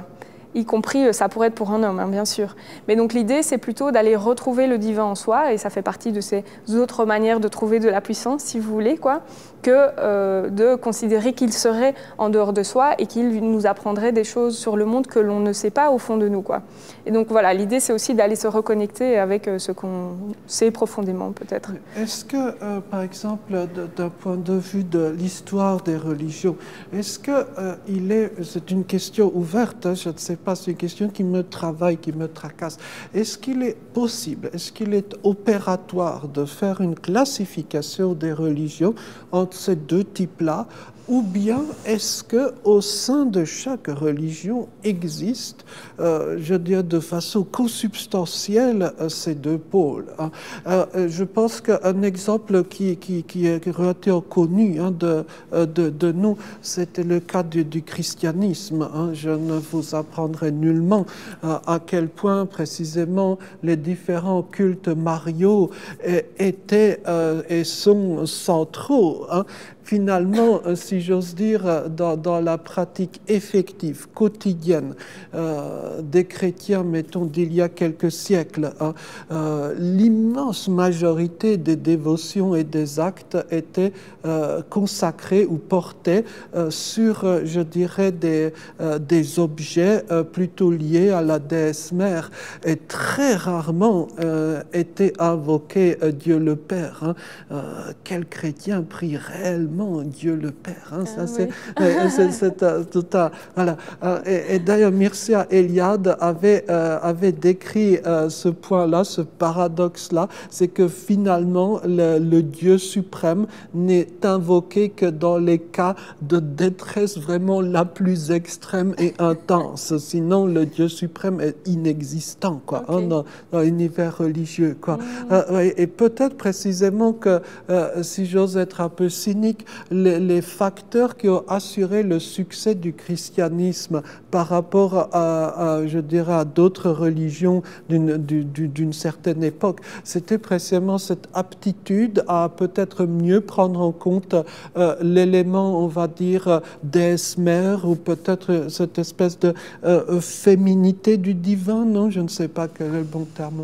y compris, ça pourrait être pour un homme, hein, bien sûr. Mais donc l'idée, c'est plutôt d'aller retrouver le divin en soi, et ça fait partie de ces autres manières de trouver de la puissance, si vous voulez, quoi, que euh, de considérer qu'il serait en dehors de soi et qu'il nous apprendrait des choses sur le monde que l'on ne sait pas au fond de nous, quoi. Et donc voilà, l'idée, c'est aussi d'aller se reconnecter avec ce qu'on sait profondément, peut-être. Est-ce que, euh, par exemple, d'un point de vue de l'histoire des religions, est-ce que euh, il est, c'est une question ouverte, hein, je ne sais pas, c'est une question qui me travaille, qui me tracasse. Est-ce qu'il est possible, est-ce qu'il est opératoire de faire une classification des religions entre ces deux types-là, ou bien est-ce qu'au sein de chaque religion existe, euh, je dirais de façon consubstantielle, ces deux pôles, hein. euh, Je pense qu'un exemple qui, qui, qui est relativement connu, hein, de, de, de nous, c'était le cas du, du christianisme, hein. Je ne vous apprendrai nullement euh, à quel point précisément les différents cultes mariaux étaient euh, et sont centraux, hein. Finalement, si j'ose dire, dans, dans la pratique effective, quotidienne euh, des chrétiens, mettons, d'il y a quelques siècles, hein, euh, l'immense majorité des dévotions et des actes étaient euh, consacrés ou portés euh, sur, je dirais, des, euh, des objets euh, plutôt liés à la déesse mère, et très rarement euh, était invoqué euh, Dieu le Père, hein. Euh, quel chrétien prie réellement Dieu le Père, hein, ça ah, c'est oui. tout un, voilà. Et, et d'ailleurs Mircea Eliade avait, euh, avait décrit euh, ce point-là, ce paradoxe-là, c'est que finalement le, le Dieu suprême n'est invoqué que dans les cas de détresse vraiment la plus extrême et intense. Sinon le Dieu suprême est inexistant, quoi, okay. hein, dans, dans l'univers religieux, quoi. Mmh. Euh, et peut-être précisément que euh, si j'ose être un peu cynique, Les, les facteurs qui ont assuré le succès du christianisme par rapport à, à je dirais, à d'autres religions d'une d'une certaine époque, c'était précisément cette aptitude à peut-être mieux prendre en compte euh, l'élément, on va dire, déesse mère, ou peut-être cette espèce de euh, féminité du divin, non? Je ne sais pas quel est le bon terme.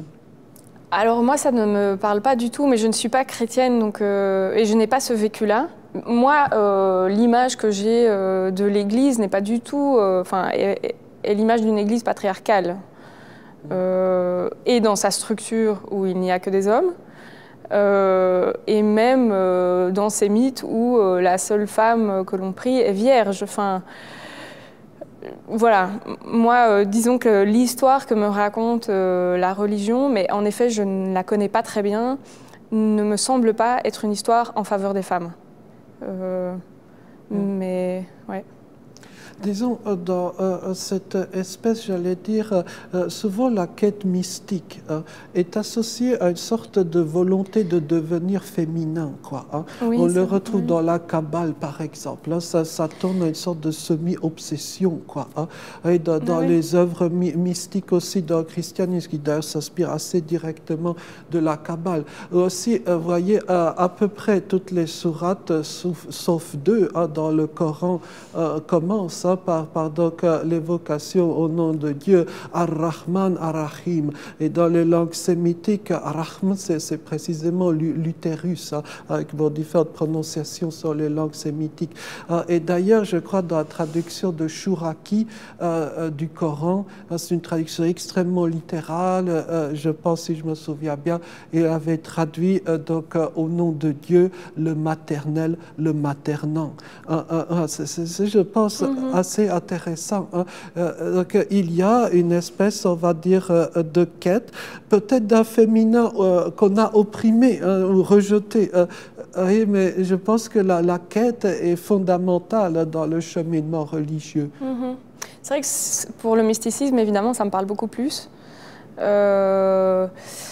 Alors moi, ça ne me parle pas du tout, mais je ne suis pas chrétienne, donc, euh, et je n'ai pas ce vécu-là. Moi, euh, l'image que j'ai euh, de l'Église n'est pas du tout, enfin, euh, est, est l'image d'une Église patriarcale, euh, et dans sa structure où il n'y a que des hommes, euh, et même euh, dans ces mythes où euh, la seule femme que l'on prie est vierge. Enfin, voilà. Moi, euh, disons que l'histoire que me raconte euh, la religion, mais en effet, je ne la connais pas très bien, ne me semble pas être une histoire en faveur des femmes. Euh, mmh. Mais, ouais. Disons, dans euh, cette espèce, j'allais dire, euh, souvent la quête mystique euh, est associée à une sorte de volonté de devenir féminin, quoi, hein. Oui, on le retrouve oui. dans la Kabbale, par exemple, hein. ça, ça tourne à une sorte de semi-obsession, quoi, hein. Et dans, dans oui. les œuvres my mystiques aussi, dans le christianisme, qui d'ailleurs s'inspire assez directement de la Kabbale. Aussi, vous euh, voyez, euh, à peu près toutes les sourates, sauf, sauf deux, hein, dans le Coran, euh, commencent hein, par, par donc euh, l'évocation au nom de Dieu, Ar-Rahman, Ar-Rahim. Et dans les langues sémitiques, Ar-Rahman, c'est précisément l'utérus, hein, avec vos différentes prononciations sur les langues sémitiques. Euh, et d'ailleurs, je crois, dans la traduction de Shuraki euh, euh, du Coran, euh, c'est une traduction extrêmement littérale, euh, je pense, si je me souviens bien, il avait traduit euh, donc euh, au nom de Dieu, le maternel, le maternant. Euh, euh, c'est, je pense, mm-hmm. assez intéressant. Hein. Euh, donc, il y a une espèce, on va dire, euh, de quête, peut-être d'un féminin euh, qu'on a opprimé hein, ou rejeté. Euh, oui, mais je pense que la, la quête est fondamentale dans le cheminement religieux. Mm-hmm. C'est vrai que pour le mysticisme, évidemment, ça me parle beaucoup plus. Euh...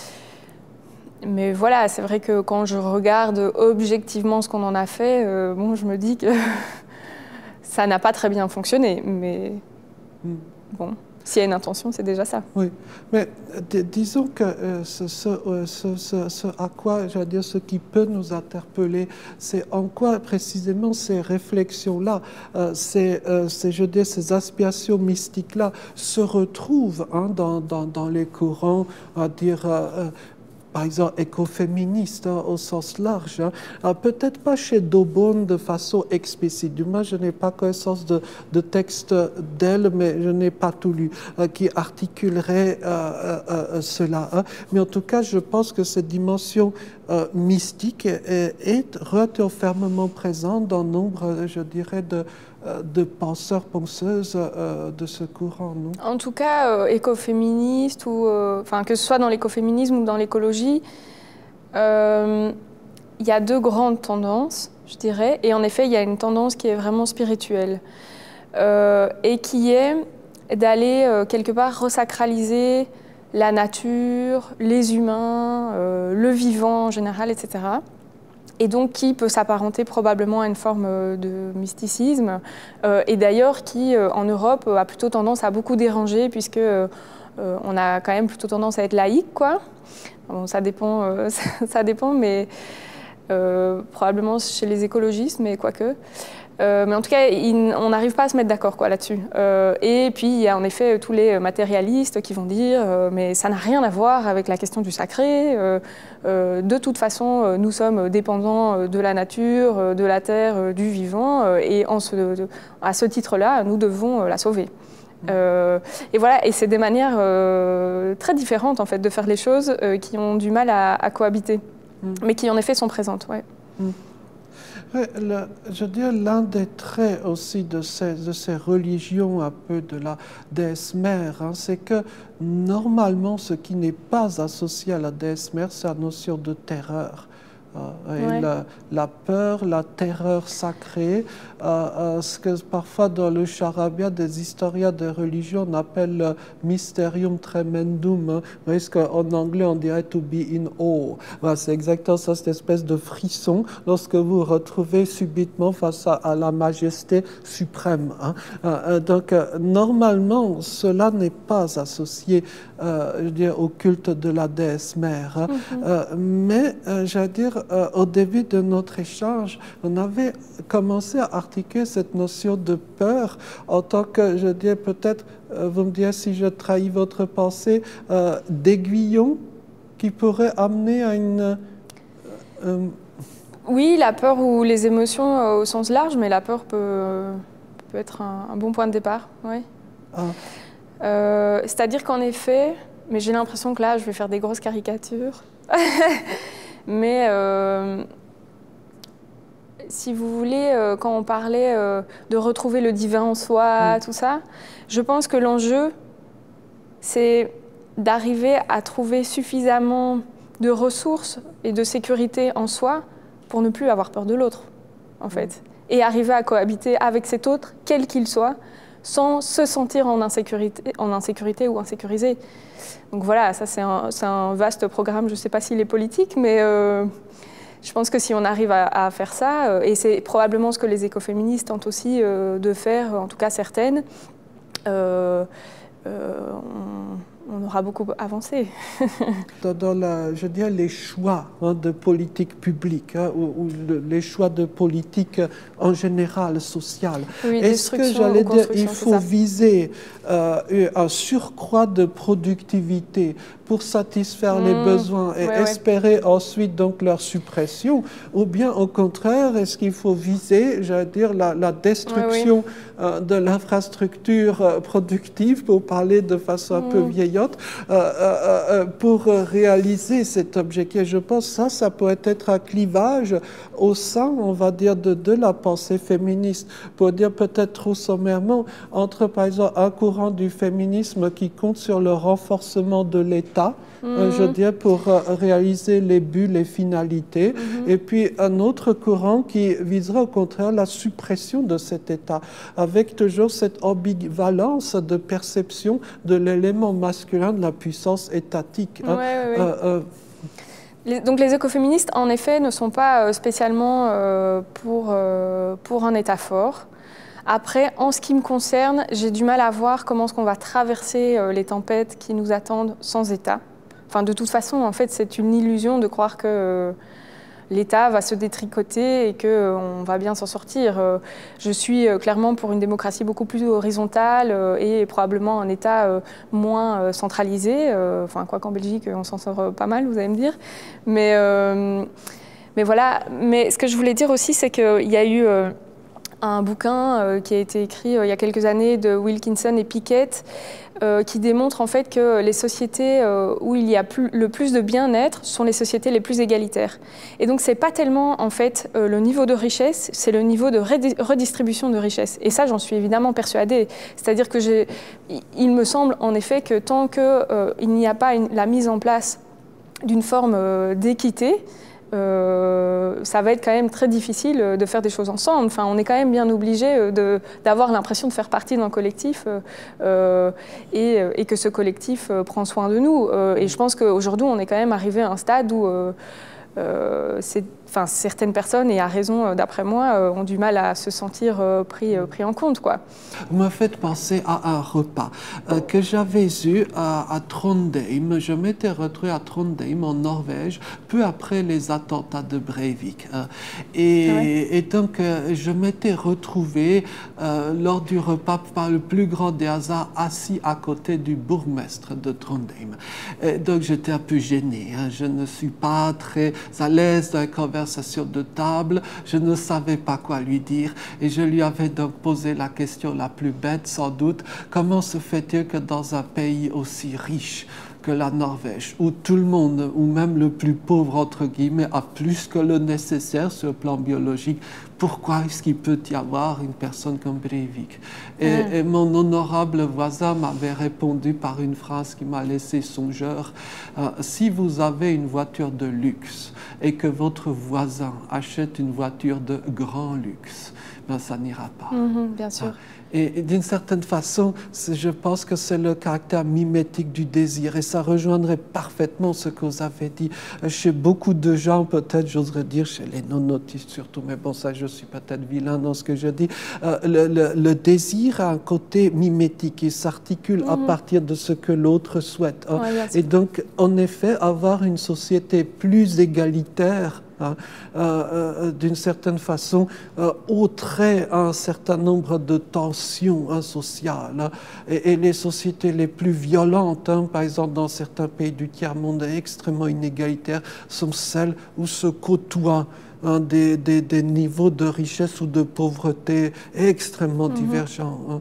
Mais voilà, c'est vrai que quand je regarde objectivement ce qu'on en a fait, euh, bon, je me dis que ça n'a pas très bien fonctionné, mais mm. bon. S'il y a une intention, c'est déjà ça. Oui, mais disons que euh, ce, ce, ce, ce, ce à quoi, j'allais dire, ce qui peut nous interpeller, c'est en quoi précisément ces réflexions-là, euh, ces, euh, ces, je dis, ces aspirations mystiques-là se retrouvent hein, dans, dans, dans les courants, à dire... Euh, par exemple, écoféministe hein, au sens large. Hein. Peut-être pas chez d'Aubonne de façon explicite. Du moins, je n'ai pas connaissance de, de texte d'elle, mais je n'ai pas tout lu, euh, qui articulerait euh, euh, euh, cela. Hein. Mais en tout cas, je pense que cette dimension euh, mystique est, est relativement fermement présente dans nombre, je dirais, de de penseurs, penseuses euh, de ce courant, non? En tout cas, euh, écoféministe, ou, euh, enfin, que ce soit dans l'écoféminisme ou dans l'écologie, euh, il y a deux grandes tendances, je dirais, et en effet, il y a une tendance qui est vraiment spirituelle, euh, et qui est d'aller euh, quelque part resacraliser la nature, les humains, euh, le vivant en général, et cetera, et donc qui peut s'apparenter probablement à une forme de mysticisme, euh, et d'ailleurs qui, euh, en Europe, a plutôt tendance à beaucoup déranger, puisque euh, on a quand même plutôt tendance à être laïque, quoi. Bon, ça dépend, euh, ça, ça dépend, mais euh, probablement chez les écologistes, mais quoique. Euh, mais en tout cas, il, on n'arrive pas à se mettre d'accord quoi, là-dessus. Euh, et puis, il y a en effet tous les matérialistes qui vont dire euh, mais ça n'a rien à voir avec la question du sacré. Euh, euh, de toute façon, nous sommes dépendants de la nature, de la terre, du vivant. Euh, et en ce, de, à ce titre-là, nous devons la sauver. Euh, et voilà, et c'est des manières euh, très différentes en fait, de faire les choses euh, qui ont du mal à, à cohabiter, mm. mais qui en effet sont présentes. Ouais. Mm. Ouais, le, je veux dire, l'un des traits aussi de ces, de ces religions un peu de la déesse mère, hein, c'est que normalement, ce qui n'est pas associé à la déesse mère, c'est la notion de terreur. Euh, et ouais. la, la peur, la terreur sacrée, euh, euh, ce que parfois dans le charabia des historiens de religion on appelle le mysterium tremendum, hein, parce qu'en anglais on dirait to be in awe. Voilà, c'est exactement ça, cette espèce de frisson lorsque vous vous retrouvez subitement face à, à la majesté suprême. Hein. Euh, donc euh, normalement cela n'est pas associé euh, je veux dire, au culte de la déesse mère, hein. Mm-hmm. euh, mais euh, j'allais dire Euh, au début de notre échange, on avait commencé à articuler cette notion de peur en tant que, je dirais peut-être, euh, vous me direz si je trahis votre pensée, euh, d'aiguillon qui pourrait amener à une... Euh, euh... Oui, la peur ou les émotions euh, au sens large, mais la peur peut, peut être un, un bon point de départ, oui. Ah. Euh, c'est-à-dire qu'en effet, mais j'ai l'impression que là, je vais faire des grosses caricatures. Mais euh, si vous voulez, euh, quand on parlait euh, de retrouver le divin en soi, mmh. tout ça, je pense que l'enjeu, c'est d'arriver à trouver suffisamment de ressources et de sécurité en soi pour ne plus avoir peur de l'autre, en fait. Mmh. Et arriver à cohabiter avec cet autre, quel qu'il soit, sans se sentir en insécurité, en insécurité ou insécurisé. Donc voilà, ça c'est un, c'est un vaste programme, je ne sais pas s'il est politique, mais euh, je pense que si on arrive à, à faire ça, euh, et c'est probablement ce que les écoféministes tentent aussi euh, de faire, en tout cas certaines, euh, euh, on, on aura beaucoup avancé. dans, dans la, je dirais les choix hein, de politique publique, hein, ou, ou le, les choix de politique en général sociale. Oui, est-ce que j'allais dire il faut viser euh, un surcroît de productivité pour satisfaire mmh, les besoins et ouais, espérer ouais. ensuite donc leur suppression, ou bien au contraire est-ce qu'il faut viser, j'allais dire la, la destruction ouais, ouais. Euh, de l'infrastructure euh, productive, pour parler de façon mmh. un peu vieillotte, euh, euh, euh, pour réaliser cet objectif. Je pense que ça, ça pourrait être un clivage au sein, on va dire, de, de la pensée féministe, pour dire peut-être trop sommairement, entre par exemple un courant du féminisme qui compte sur le renforcement de l'État, Mmh. Euh, je dirais, pour euh, réaliser les buts, les finalités, mmh. et puis un autre courant qui visera au contraire la suppression de cet État, avec toujours cette ambivalence de perception de l'élément masculin de la puissance étatique. Hein. Ouais, ouais, ouais. Euh, euh, les, donc les écoféministes, en effet, ne sont pas spécialement euh, pour, euh, pour un État fort. Après, en ce qui me concerne, j'ai du mal à voir comment est-ce qu'on va traverser euh, les tempêtes qui nous attendent sans État. Enfin, de toute façon, en fait, c'est une illusion de croire que euh, l'État va se détricoter et qu'on euh, va bien s'en sortir. Euh, je suis euh, clairement pour une démocratie beaucoup plus horizontale euh, et probablement un État euh, moins euh, centralisé. Euh, enfin, quoi qu'en Belgique, on s'en sort pas mal, vous allez me dire. Mais, euh, mais voilà. Mais ce que je voulais dire aussi, c'est qu'il y a eu euh, un bouquin euh, qui a été écrit euh, il y a quelques années de Wilkinson et Pickett euh, qui démontre en fait que les sociétés euh, où il y a plus, le plus de bien-être sont les sociétés les plus égalitaires. Et donc c'est pas tellement en fait euh, le niveau de richesse, c'est le niveau de redistribution de richesse. Et ça, j'en suis évidemment persuadée. C'est-à-dire que j'ai, il me semble en effet que tant qu'il euh, n'y a pas une, la mise en place d'une forme euh, d'équité, Euh, ça va être quand même très difficile de faire des choses ensemble. Enfin, on est quand même bien obligé d'avoir l'impression de faire partie d'un collectif euh, et, et que ce collectif euh, prend soin de nous. Euh, et je pense qu'aujourd'hui, on est quand même arrivé à un stade où euh, euh, c'est, enfin, certaines personnes, et à raison d'après moi, euh, ont du mal à se sentir euh, pris, euh, pris en compte, quoi. Vous me faites penser à un repas euh, que j'avais eu à, à Trondheim. Je m'étais retrouvé à Trondheim, en Norvège, peu après les attentats de Breivik. Euh, et, ah ouais. et donc, euh, je m'étais retrouvé euh, lors du repas, par le plus grand des hasards, assis à côté du bourgmestre de Trondheim. Et donc, j'étais un peu gêné. Hein. Je ne suis pas très à l'aise dans la conversation de table. Je ne savais pas quoi lui dire. Et je lui avais donc posé la question la plus bête, sans doute. Comment se fait-il que dans un pays aussi riche que la Norvège, où tout le monde, ou même le plus pauvre, entre guillemets, a plus que le nécessaire sur le plan biologique, pourquoi est-ce qu'il peut y avoir une personne comme Breivik? Et, mmh. et mon honorable voisin m'avait répondu par une phrase qui m'a laissé songeur. Euh, si vous avez une voiture de luxe et que votre voisin achète une voiture de grand luxe, ben, ça n'ira pas. Mmh, bien sûr. Ah. Et, et d'une certaine façon, je pense que c'est le caractère mimétique du désir. Et ça rejoindrait parfaitement ce que vous avez dit. Chez beaucoup de gens, peut-être, j'oserais dire, chez les non-autistes surtout, mais bon, ça, je suis peut-être vilain dans ce que je dis. Euh, le, le, le désir a un côté mimétique. Il s'articule mmh. à partir de ce que l'autre souhaite. Hein. Ouais, et donc, en effet, avoir une société plus égalitaire, Hein, euh, euh, d'une certaine façon, euh, ôterait un certain nombre de tensions hein, sociales. Hein, et, et les sociétés les plus violentes, hein, par exemple dans certains pays du tiers-monde extrêmement inégalitaires, sont celles où se côtoient hein, des, des, des niveaux de richesse ou de pauvreté extrêmement mm-hmm. divergents. Hein.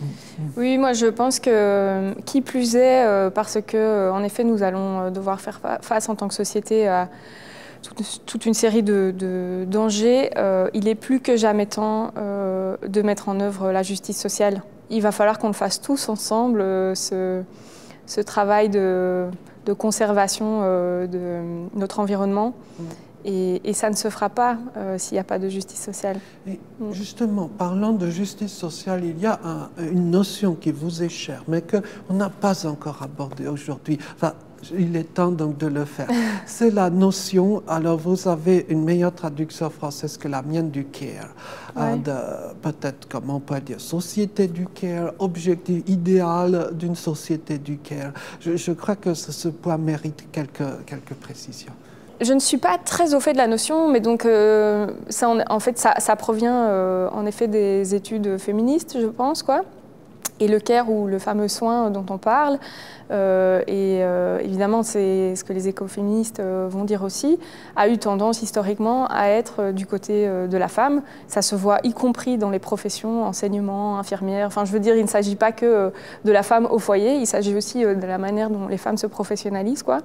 Oui, moi je pense que qui plus est, euh, parce que en effet nous allons devoir faire face en tant que société à toute, toute une série de, de dangers, euh, il est plus que jamais temps euh, de mettre en œuvre la justice sociale. Il va falloir qu'on le fasse tous ensemble, euh, ce, ce travail de, de conservation euh, de notre environnement. Mmh. Et, et ça ne se fera pas euh, s'il n'y a pas de justice sociale. Et justement, parlant de justice sociale, il y a un, une notion qui vous est chère, mais qu'on n'a pas encore abordée aujourd'hui. Enfin, il est temps donc de le faire. C'est la notion, alors vous avez une meilleure traduction française que la mienne du care. Ouais. Hein, peut-être, comment on peut dire, société du care, objectif idéal d'une société du care. Je, je crois que ce, ce point mérite quelques, quelques précisions. Je ne suis pas très au fait de la notion, mais donc euh, ça, en, en fait, ça, ça provient euh, en effet des études féministes, je pense, quoi. Et le care ou le fameux soin dont on parle, euh, et euh, évidemment c'est ce que les écoféministes euh, vont dire aussi, a eu tendance historiquement à être euh, du côté euh, de la femme. Ça se voit y compris dans les professions, enseignement, infirmière. Enfin, je veux dire, il ne s'agit pas que euh, de la femme au foyer, il s'agit aussi euh, de la manière dont les femmes se professionnalisent, quoi.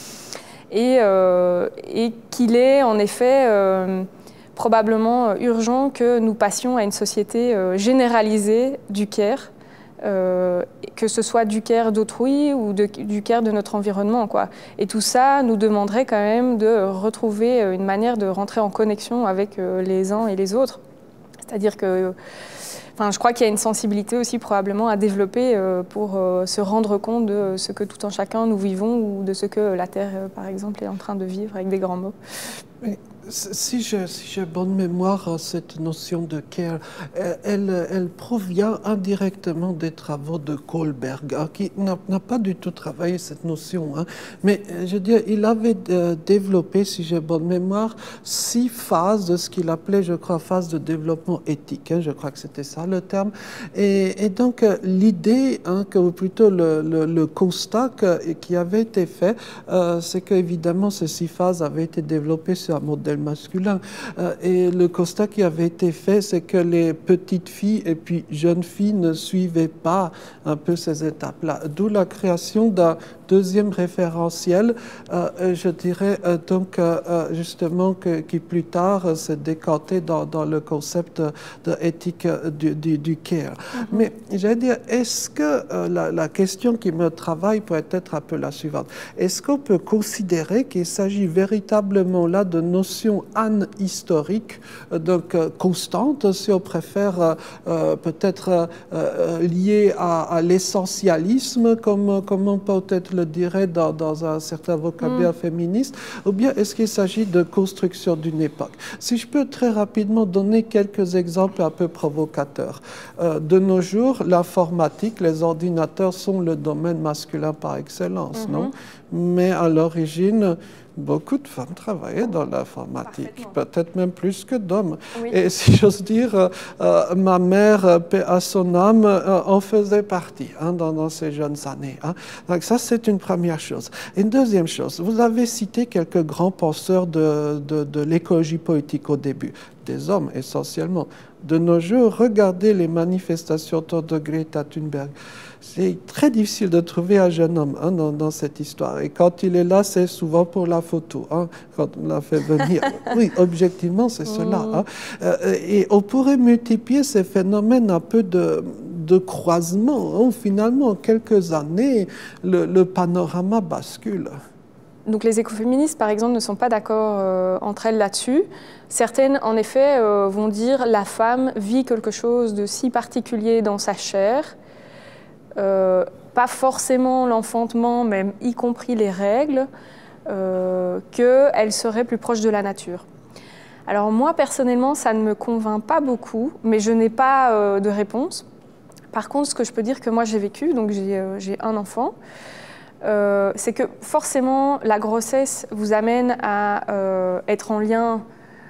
Et, euh, et qu'il est en effet euh, probablement urgent que nous passions à une société euh, généralisée du care, euh, que ce soit du care d'autrui ou de, du care de notre environnement, quoi. Et tout ça nous demanderait quand même de retrouver une manière de rentrer en connexion avec euh, les uns et les autres. C'est-à-dire que Enfin, je crois qu'il y a une sensibilité aussi probablement à développer euh, pour euh, se rendre compte de ce que tout un chacun nous vivons ou de ce que la Terre, euh, par exemple, est en train de vivre avec des grands mots. Mais Si j'ai si j'ai bonne mémoire, cette notion de care, elle, elle provient indirectement des travaux de Kohlberg, hein, qui n'a pas du tout travaillé cette notion. Hein. Mais je veux dire, il avait euh, développé, si j'ai bonne mémoire, six phases de ce qu'il appelait, je crois, phase de développement éthique. Hein, je crois que c'était ça le terme. Et, et donc, l'idée, hein, que, ou plutôt le, le, le constat que, qui avait été fait, euh, c'est qu'évidemment, ces six phases avaient été développées sur un modèle masculin. Euh, et le constat qui avait été fait, c'est que les petites filles et puis jeunes filles ne suivaient pas un peu ces étapes-là. D'où la création d'un deuxième référentiel, euh, je dirais euh, donc euh, justement que, qui plus tard s'est décanté dans, dans le concept de éthique du, du, du care. Mm-hmm. Mais j'allais dire, est-ce que euh, la, la question qui me travaille pourrait être un peu la suivante? Est-ce qu'on peut considérer qu'il s'agit véritablement là de notions anhistoriques, euh, donc euh, constantes, si on préfère, euh, euh, peut-être euh, liées à, à l'essentialisme, comme, comme on peut peut-être le dirait dans, dans un certain vocabulaire mm. féministe, ou bien est-ce qu'il s'agit de construction d'une époque? Si je peux très rapidement donner quelques exemples un peu provocateurs. Euh, de nos jours, l'informatique, les ordinateurs sont le domaine masculin par excellence, mm-hmm. non? Mais à l'origine, beaucoup de femmes travaillaient dans l'informatique, peut-être même plus que d'hommes. Oui. Et si j'ose dire, euh, ma mère, paix à son âme, euh, en faisait partie hein, dans, dans ces jeunes années. Hein. Donc ça, c'est une première chose. Et une deuxième chose, vous avez cité quelques grands penseurs de, de, de l'écologie politique au début, des hommes essentiellement. De nos jours, regardez les manifestations autour de Greta Thunberg. C'est très difficile de trouver un jeune homme hein, dans, dans cette histoire. Et quand il est là, c'est souvent pour la photo, hein, quand on l'a fait venir. Oui, objectivement, c'est mmh. cela. Hein. Euh, et on pourrait multiplier ces phénomènes un peu de, de croisement. Hein. Finalement, en quelques années, le, le panorama bascule. Donc les écoféministes, par exemple, ne sont pas d'accord euh, entre elles là-dessus. Certaines, en effet, euh, vont dire la femme vit quelque chose de si particulier dans sa chair, euh, pas forcément l'enfantement, mais y compris les règles, euh, qu'elle serait plus proche de la nature. Alors moi, personnellement, ça ne me convainc pas beaucoup, mais je n'ai pas euh, de réponse. Par contre, ce que je peux dire que moi j'ai vécu, donc j'ai euh, j'ai un enfant, Euh, c'est que forcément la grossesse vous amène à euh, être en lien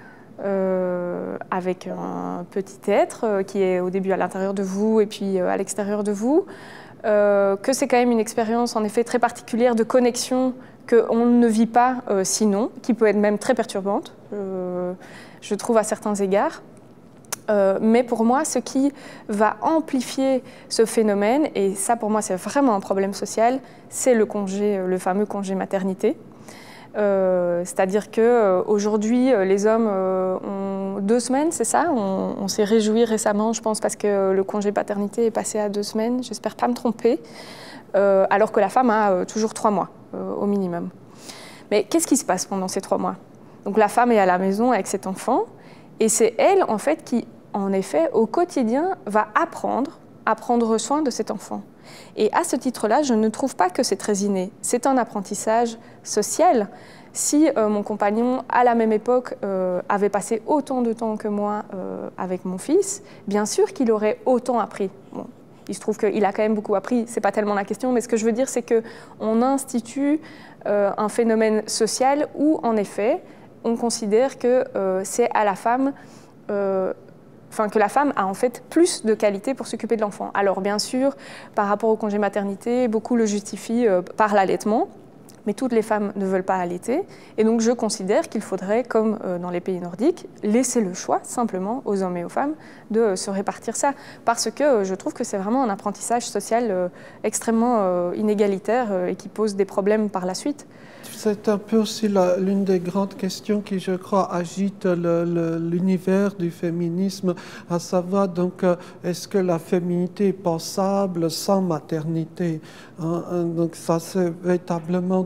euh, avec un petit être euh, qui est au début à l'intérieur de vous et puis euh, à l'extérieur de vous, euh, que c'est quand même une expérience en effet très particulière de connexion qu'on ne vit pas euh, sinon, qui peut être même très perturbante, euh, je trouve à certains égards. Euh, mais pour moi, ce qui va amplifier ce phénomène, et ça pour moi c'est vraiment un problème social, c'est le congé, le fameux congé maternité. Euh, C'est-à-dire qu'aujourd'hui, euh, les hommes euh, ont deux semaines, c'est ça? On, on s'est réjoui récemment, je pense, parce que le congé paternité est passé à deux semaines, j'espère pas me tromper, euh, alors que la femme a euh, toujours trois mois euh, au minimum. Mais qu'est-ce qui se passe pendant ces trois mois? Donc la femme est à la maison avec cet enfant, et c'est elle, en fait, qui, en effet, au quotidien, va apprendre à prendre soin de cet enfant. Et à ce titre-là, je ne trouve pas que c'est très inné. C'est un apprentissage social. Si euh, mon compagnon, à la même époque, euh, avait passé autant de temps que moi euh, avec mon fils, bien sûr qu'il aurait autant appris. Bon, il se trouve qu'il a quand même beaucoup appris, c'est pas tellement la question, mais ce que je veux dire, c'est qu'on institue euh, un phénomène social où, en effet, on considère que euh, c'est à la femme, euh, enfin que la femme a en fait plus de qualité pour s'occuper de l'enfant. Alors bien sûr, par rapport au congé maternité, beaucoup le justifient euh, par l'allaitement, mais toutes les femmes ne veulent pas allaiter. Et donc je considère qu'il faudrait, comme euh, dans les pays nordiques, laisser le choix simplement aux hommes et aux femmes de euh, se répartir ça. Parce que euh, je trouve que c'est vraiment un apprentissage social euh, extrêmement euh, inégalitaire euh, et qui pose des problèmes par la suite. C'est un peu aussi l'une des grandes questions qui, je crois, agite l'univers du féminisme, à savoir, donc, est-ce que la féminité est pensable sans maternité, hein? Donc ça, c'est véritablement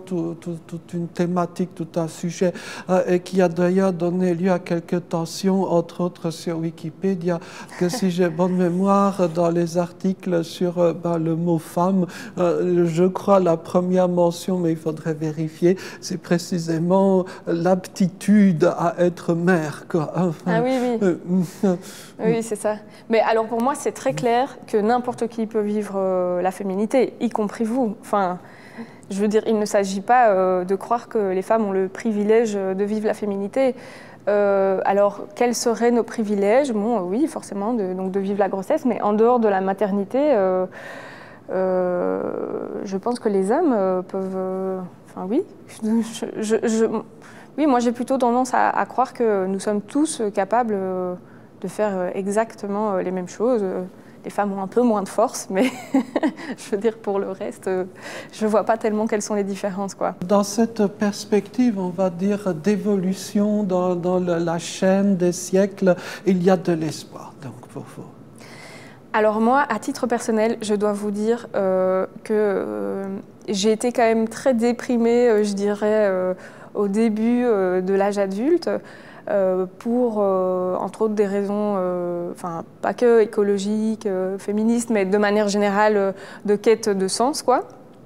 tout, tout, toute une thématique, tout un sujet, euh, et qui a d'ailleurs donné lieu à quelques tensions, entre autres sur Wikipédia, que si j'ai bonne mémoire, dans les articles sur euh, ben, le mot femme, euh, je crois la première mention, mais il faudrait vérifier, c'est précisément l'aptitude à être mère, quoi. Enfin, ah oui, oui. Euh, oui, c'est ça. Mais alors pour moi, c'est très clair que n'importe qui peut vivre euh, la féminité, y compris vous. Enfin, je veux dire, il ne s'agit pas euh, de croire que les femmes ont le privilège de vivre la féminité. Euh, alors, quels seraient nos privilèges? Bon, oui, forcément, de, donc de vivre la grossesse, mais en dehors de la maternité, euh, euh, je pense que les hommes euh, peuvent... Euh, enfin, oui. Je, je, je, oui, moi, j'ai plutôt tendance à, à croire que nous sommes tous capables euh, de faire exactement les mêmes choses. Les femmes ont un peu moins de force, mais je veux dire, pour le reste, je ne vois pas tellement quelles sont les différences, quoi. Dans cette perspective, on va dire, d'évolution dans, dans le, la chaîne des siècles, il y a de l'espoir, donc, pour vous. Alors moi, à titre personnel, je dois vous dire euh, que euh, j'ai été quand même très déprimée, euh, je dirais, euh, au début euh, de l'âge adulte, Euh, pour, euh, entre autres, des raisons, euh, enfin, pas que écologiques, euh, féministes, mais de manière générale, euh, de quête de sens, quoi.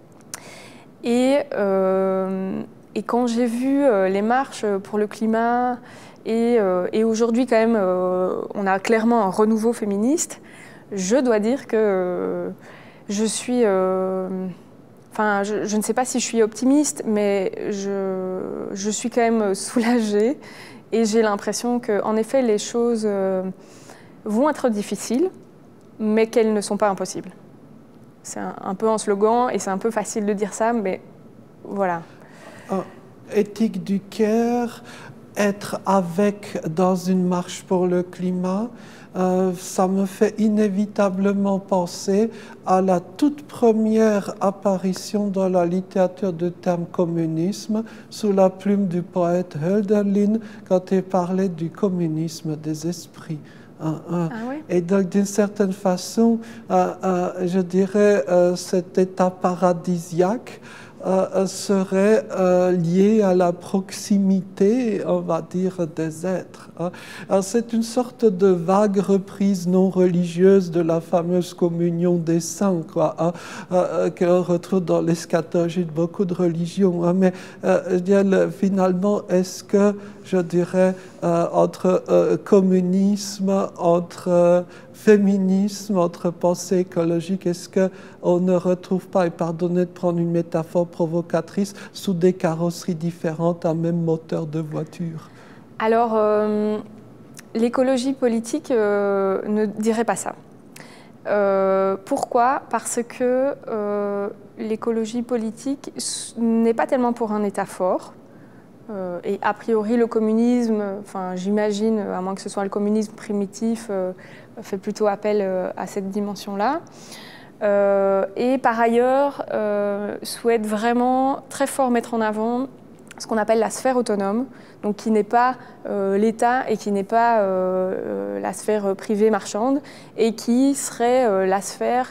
Et, euh, et quand j'ai vu euh, les marches pour le climat, et, euh, et aujourd'hui, quand même, euh, on a clairement un renouveau féministe, je dois dire que euh, je suis... Euh, Enfin, je, je ne sais pas si je suis optimiste, mais je, je suis quand même soulagée. Et j'ai l'impression qu'en effet, les choses euh, vont être difficiles, mais qu'elles ne sont pas impossibles. C'est un, un peu un slogan, et c'est un peu facile de dire ça, mais voilà. Oh, éthique du Caire, être avec dans une marche pour le climat, euh, ça me fait inévitablement penser à la toute première apparition dans la littérature du terme communisme sous la plume du poète Hölderlin quand il parlait du communisme des esprits. Euh, euh, ah ouais. Et donc, d'une certaine façon, euh, euh, je dirais, euh, cet état paradisiaque Euh, serait euh, lié à la proximité, on va dire, des êtres. Hein. C'est une sorte de vague reprise non religieuse de la fameuse communion des saints, quoi, hein, euh, qu'on retrouve dans l'eschatologie de beaucoup de religions. Hein. Mais euh, le, finalement, est-ce que, je dirais, euh, entre euh, communisme, entre euh, féminisme, entre pensée écologique, est-ce qu'on ne retrouve pas, et pardonnez de prendre une métaphore provocatrice, sous des carrosseries différentes, un même moteur de voiture? Alors, euh, l'écologie politique euh, ne dirait pas ça. Euh, pourquoi? Parce que euh, l'écologie politique n'est pas tellement pour un État fort. Euh, et a priori, le communisme, enfin, j'imagine, à moins que ce soit le communisme primitif, euh, fait plutôt appel euh, à cette dimension-là. Euh, et par ailleurs, euh, souhaite vraiment très fort mettre en avant ce qu'on appelle la sphère autonome, donc qui n'est pas euh, l'État et qui n'est pas euh, la sphère privée marchande, et qui serait euh, la sphère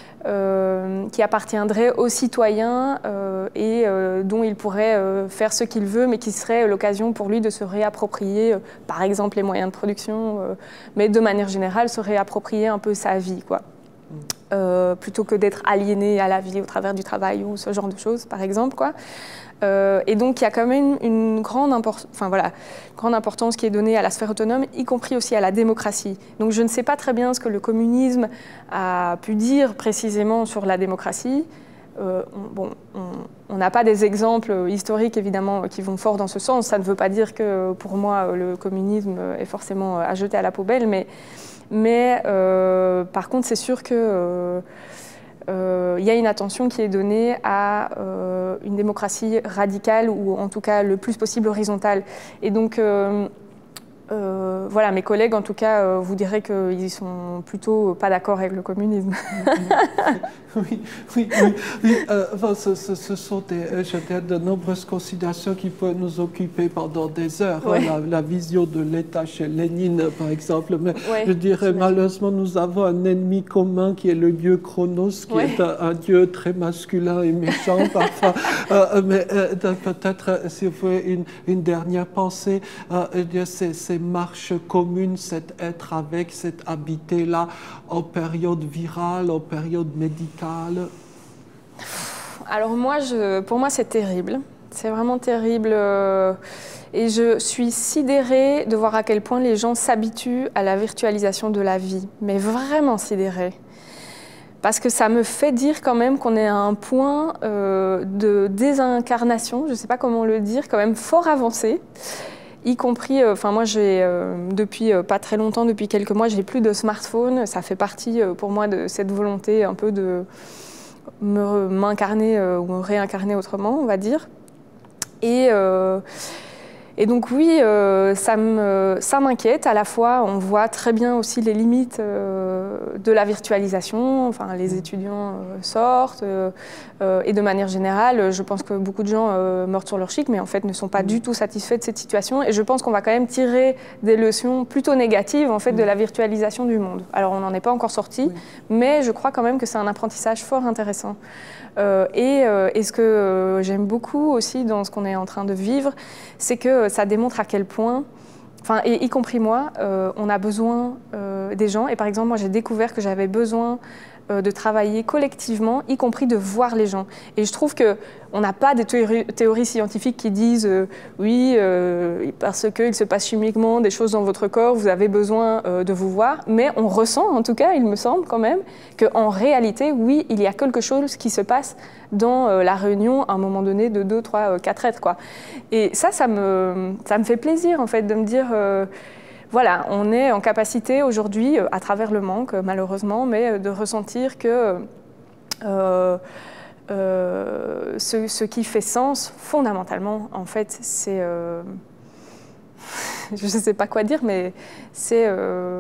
Euh, qui appartiendrait aux citoyens euh, et euh, dont il pourrait euh, faire ce qu'il veut, mais qui serait l'occasion pour lui de se réapproprier, euh, par exemple, les moyens de production, euh, mais de manière générale, se réapproprier un peu sa vie, quoi. Euh, plutôt que d'être aliéné à la vie au travers du travail ou ce genre de choses, par exemple, quoi. Euh, et donc, il y a quand même une grande, import- enfin, voilà, grande importance qui est donnée à la sphère autonome, y compris aussi à la démocratie. Donc, je ne sais pas très bien ce que le communisme a pu dire précisément sur la démocratie. Euh, on, bon, on n'a pas des exemples historiques, évidemment, qui vont fort dans ce sens. Ça ne veut pas dire que, pour moi, le communisme est forcément à jeter à la poubelle, mais, mais euh, par contre, c'est sûr que... Euh, Euh, il y a une attention qui est donnée à euh, une démocratie radicale ou en tout cas le plus possible horizontale. Et donc, euh, Euh, voilà, mes collègues, en tout cas, euh, vous diraient qu'ils ne sont plutôt pas d'accord avec le communisme. Oui, oui, oui. oui. Euh, enfin, ce, ce, ce sont des, je dirais, de nombreuses considérations qui peuvent nous occuper pendant des heures. Ouais. La, la vision de l'État chez Lénine, par exemple. Mais Ouais, je dirais, malheureusement, nous avons un ennemi commun qui est le dieu Chronos, qui ouais. est un, un dieu très masculin et méchant parfois. euh, mais euh, peut-être, si vous voulez, une, une dernière pensée, euh, c'est ces marches communes, cet être avec, cet habiter-là, en période virale, en période médicale. Alors moi, je, pour moi, c'est terrible. C'est vraiment terrible. Euh, et je suis sidérée de voir à quel point les gens s'habituent à la virtualisation de la vie. Mais vraiment sidérée. Parce que ça me fait dire quand même qu'on est à un point euh, de désincarnation, je ne sais pas comment le dire, quand même fort avancé. Y compris, enfin euh, moi j'ai euh, depuis euh, pas très longtemps, depuis quelques mois, j'ai plus de smartphone. Ça fait partie euh, pour moi de cette volonté un peu de m'incarner euh, ou me réincarner autrement, on va dire. Et, euh, et donc oui, euh, ça me, ça m'inquiète. À la fois, on voit très bien aussi les limites euh, de la virtualisation. Enfin, les étudiants euh, sortent euh, euh, et de manière générale, je pense que beaucoup de gens euh, meurent sur leur chic, mais en fait ne sont pas du tout satisfaits de cette situation. Et je pense qu'on va quand même tirer des leçons plutôt négatives en fait de la virtualisation du monde. Alors on n'en est pas encore sorti, oui. mais je crois quand même que c'est un apprentissage fort intéressant. Euh, et, euh, et ce que euh, j'aime beaucoup aussi dans ce qu'on est en train de vivre, c'est que ça démontre à quel point, enfin, et y compris moi, euh, on a besoin euh, des gens. Et par exemple, moi j'ai découvert que j'avais besoin euh, de travailler collectivement, y compris de voir les gens. Et je trouve qu'on n'a pas des théories, théories scientifiques qui disent euh, oui, euh, parce qu'il se passe chimiquement des choses dans votre corps, vous avez besoin euh, de vous voir. Mais on ressent, en tout cas, il me semble quand même, qu'en réalité, oui, il y a quelque chose qui se passe dans euh, la réunion à un moment donné de deux, trois, quatre êtres, quoi. Et ça, ça me, ça me fait plaisir, en fait, de me dire... Euh, Voilà, on est en capacité aujourd'hui, à travers le manque malheureusement, mais de ressentir que euh, euh, ce, ce qui fait sens fondamentalement, en fait, c'est... Euh, je ne sais pas quoi dire, mais c'est euh,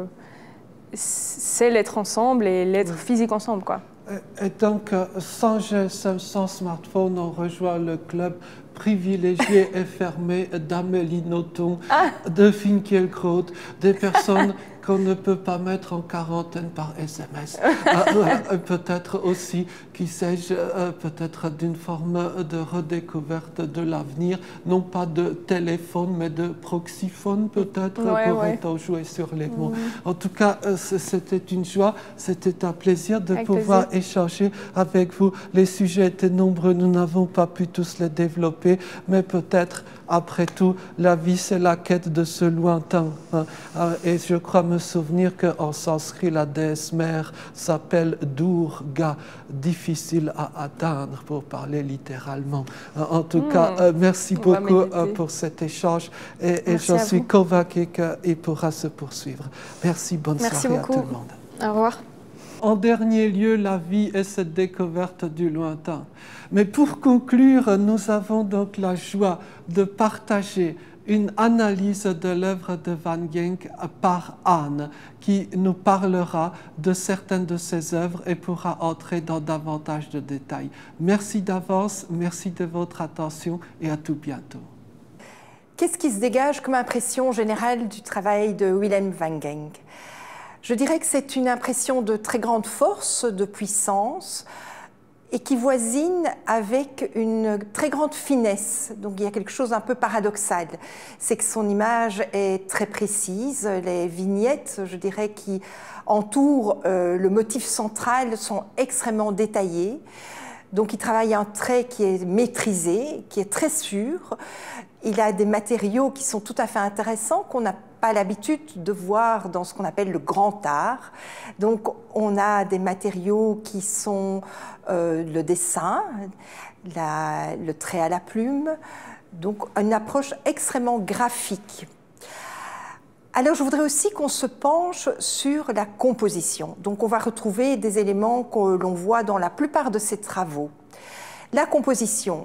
c'est l'être ensemble et l'être physique ensemble, quoi. Et donc, sans G S M, sans smartphone, on rejoint le club privilégié et fermé d'Amélie Nothomb, ah. de Finkielkraut, des personnes qu'on ne peut pas mettre en quarantaine par S M S. euh, peut-être aussi, qui sais-je, euh, peut-être d'une forme de redécouverte de l'avenir, non pas de téléphone, mais de proxyphone peut-être, ouais, pourrait-on ouais. jouer sur les mots. Mmh. En tout cas, euh, c'était une joie, c'était un plaisir de avec pouvoir plaisir. échanger avec vous. Les sujets étaient nombreux, nous n'avons pas pu tous les développer, mais peut-être, après tout, la vie, c'est la quête de ce lointain. Hein. Et je crois me souvenir qu'en sanskrit, la déesse mère s'appelle Durga, difficile à atteindre, pour parler littéralement. En tout mmh. cas, euh, merci On beaucoup euh, pour cet échange et, et je suis convaincue qu'il pourra se poursuivre. Merci, bonne merci soirée beaucoup. à tout le monde. Au revoir. En dernier lieu, la vie est cette découverte du lointain. Mais pour conclure, nous avons donc la joie de partager une analyse de l'œuvre de Van Genk par Anne, qui nous parlera de certaines de ses œuvres et pourra entrer dans davantage de détails. Merci d'avance, merci de votre attention et à tout bientôt. Qu'est-ce qui se dégage comme impression générale du travail de Willem Van Genk ? Je dirais que c'est une impression de très grande force, de puissance, et qui voisine avec une très grande finesse. Donc il y a quelque chose un peu paradoxal. C'est que son image est très précise. Les vignettes, je dirais, qui entourent euh, le motif central sont extrêmement détaillées. Donc il travaille un trait qui est maîtrisé, qui est très sûr. Il a des matériaux qui sont tout à fait intéressants, qu'on n'a pas l'habitude de voir dans ce qu'on appelle le grand art. Donc on a des matériaux qui sont euh, le dessin, la, le trait à la plume, donc une approche extrêmement graphique. Alors je voudrais aussi qu'on se penche sur la composition. Donc on va retrouver des éléments que l'on voit dans la plupart de ses travaux. La composition,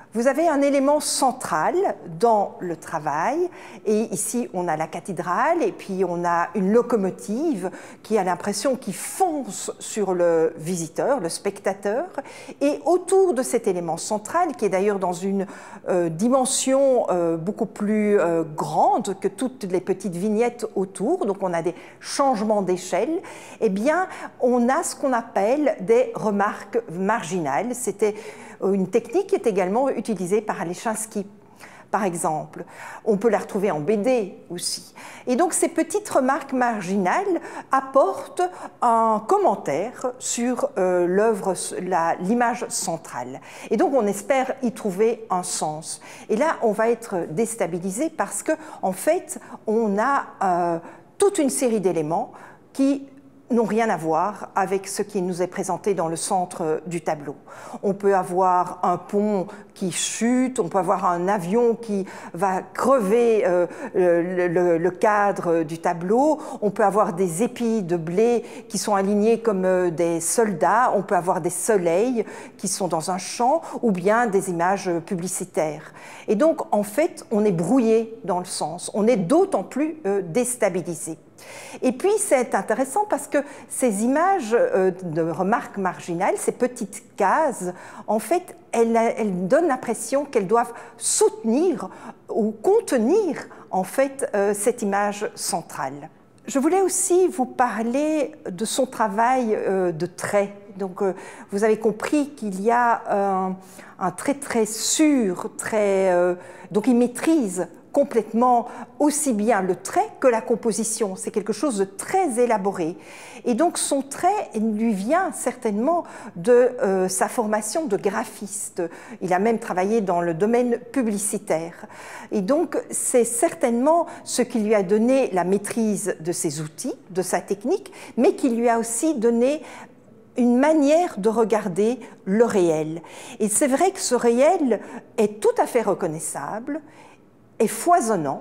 vous avez un élément central dans le travail, et ici on a la cathédrale, et puis on a une locomotive qui a l'impression qu'il fonce sur le visiteur, le spectateur, et autour de cet élément central, qui est d'ailleurs dans une euh, dimension euh, beaucoup plus euh, grande que toutes les petites vignettes autour, donc on a des changements d'échelle, eh bien on a ce qu'on appelle des remarques marginales. C'était une technique qui est également utilisée par Alechinsky, par exemple. On peut la retrouver en B D aussi. Et donc ces petites remarques marginales apportent un commentaire sur euh, l'œuvre, l'image centrale. Et donc on espère y trouver un sens. Et là, on va être déstabilisé parce que, en fait, on a euh, toute une série d'éléments qui n'ont rien à voir avec ce qui nous est présenté dans le centre du tableau. On peut avoir un pont qui chute, on peut avoir un avion qui va crever euh, le, le, le cadre du tableau, on peut avoir des épis de blé qui sont alignés comme euh, des soldats, on peut avoir des soleils qui sont dans un champ, ou bien des images publicitaires. Et donc, en fait, on est brouillé dans le sens, on est d'autant plus euh, déstabilisé. Et puis c'est intéressant parce que ces images de remarques marginales, ces petites cases, en fait, elles, elles donnent l'impression qu'elles doivent soutenir ou contenir en fait cette image centrale. Je voulais aussi vous parler de son travail de trait. Donc vous avez compris qu'il y a un, un trait très sûr, très, donc il maîtrise complètement aussi bien le trait que la composition. C'est quelque chose de très élaboré. Et donc son trait lui vient certainement de euh, sa formation de graphiste. Il a même travaillé dans le domaine publicitaire. Et donc c'est certainement ce qui lui a donné la maîtrise de ses outils, de sa technique, mais qui lui a aussi donné une manière de regarder le réel. Et c'est vrai que ce réel est tout à fait reconnaissable, est foisonnant,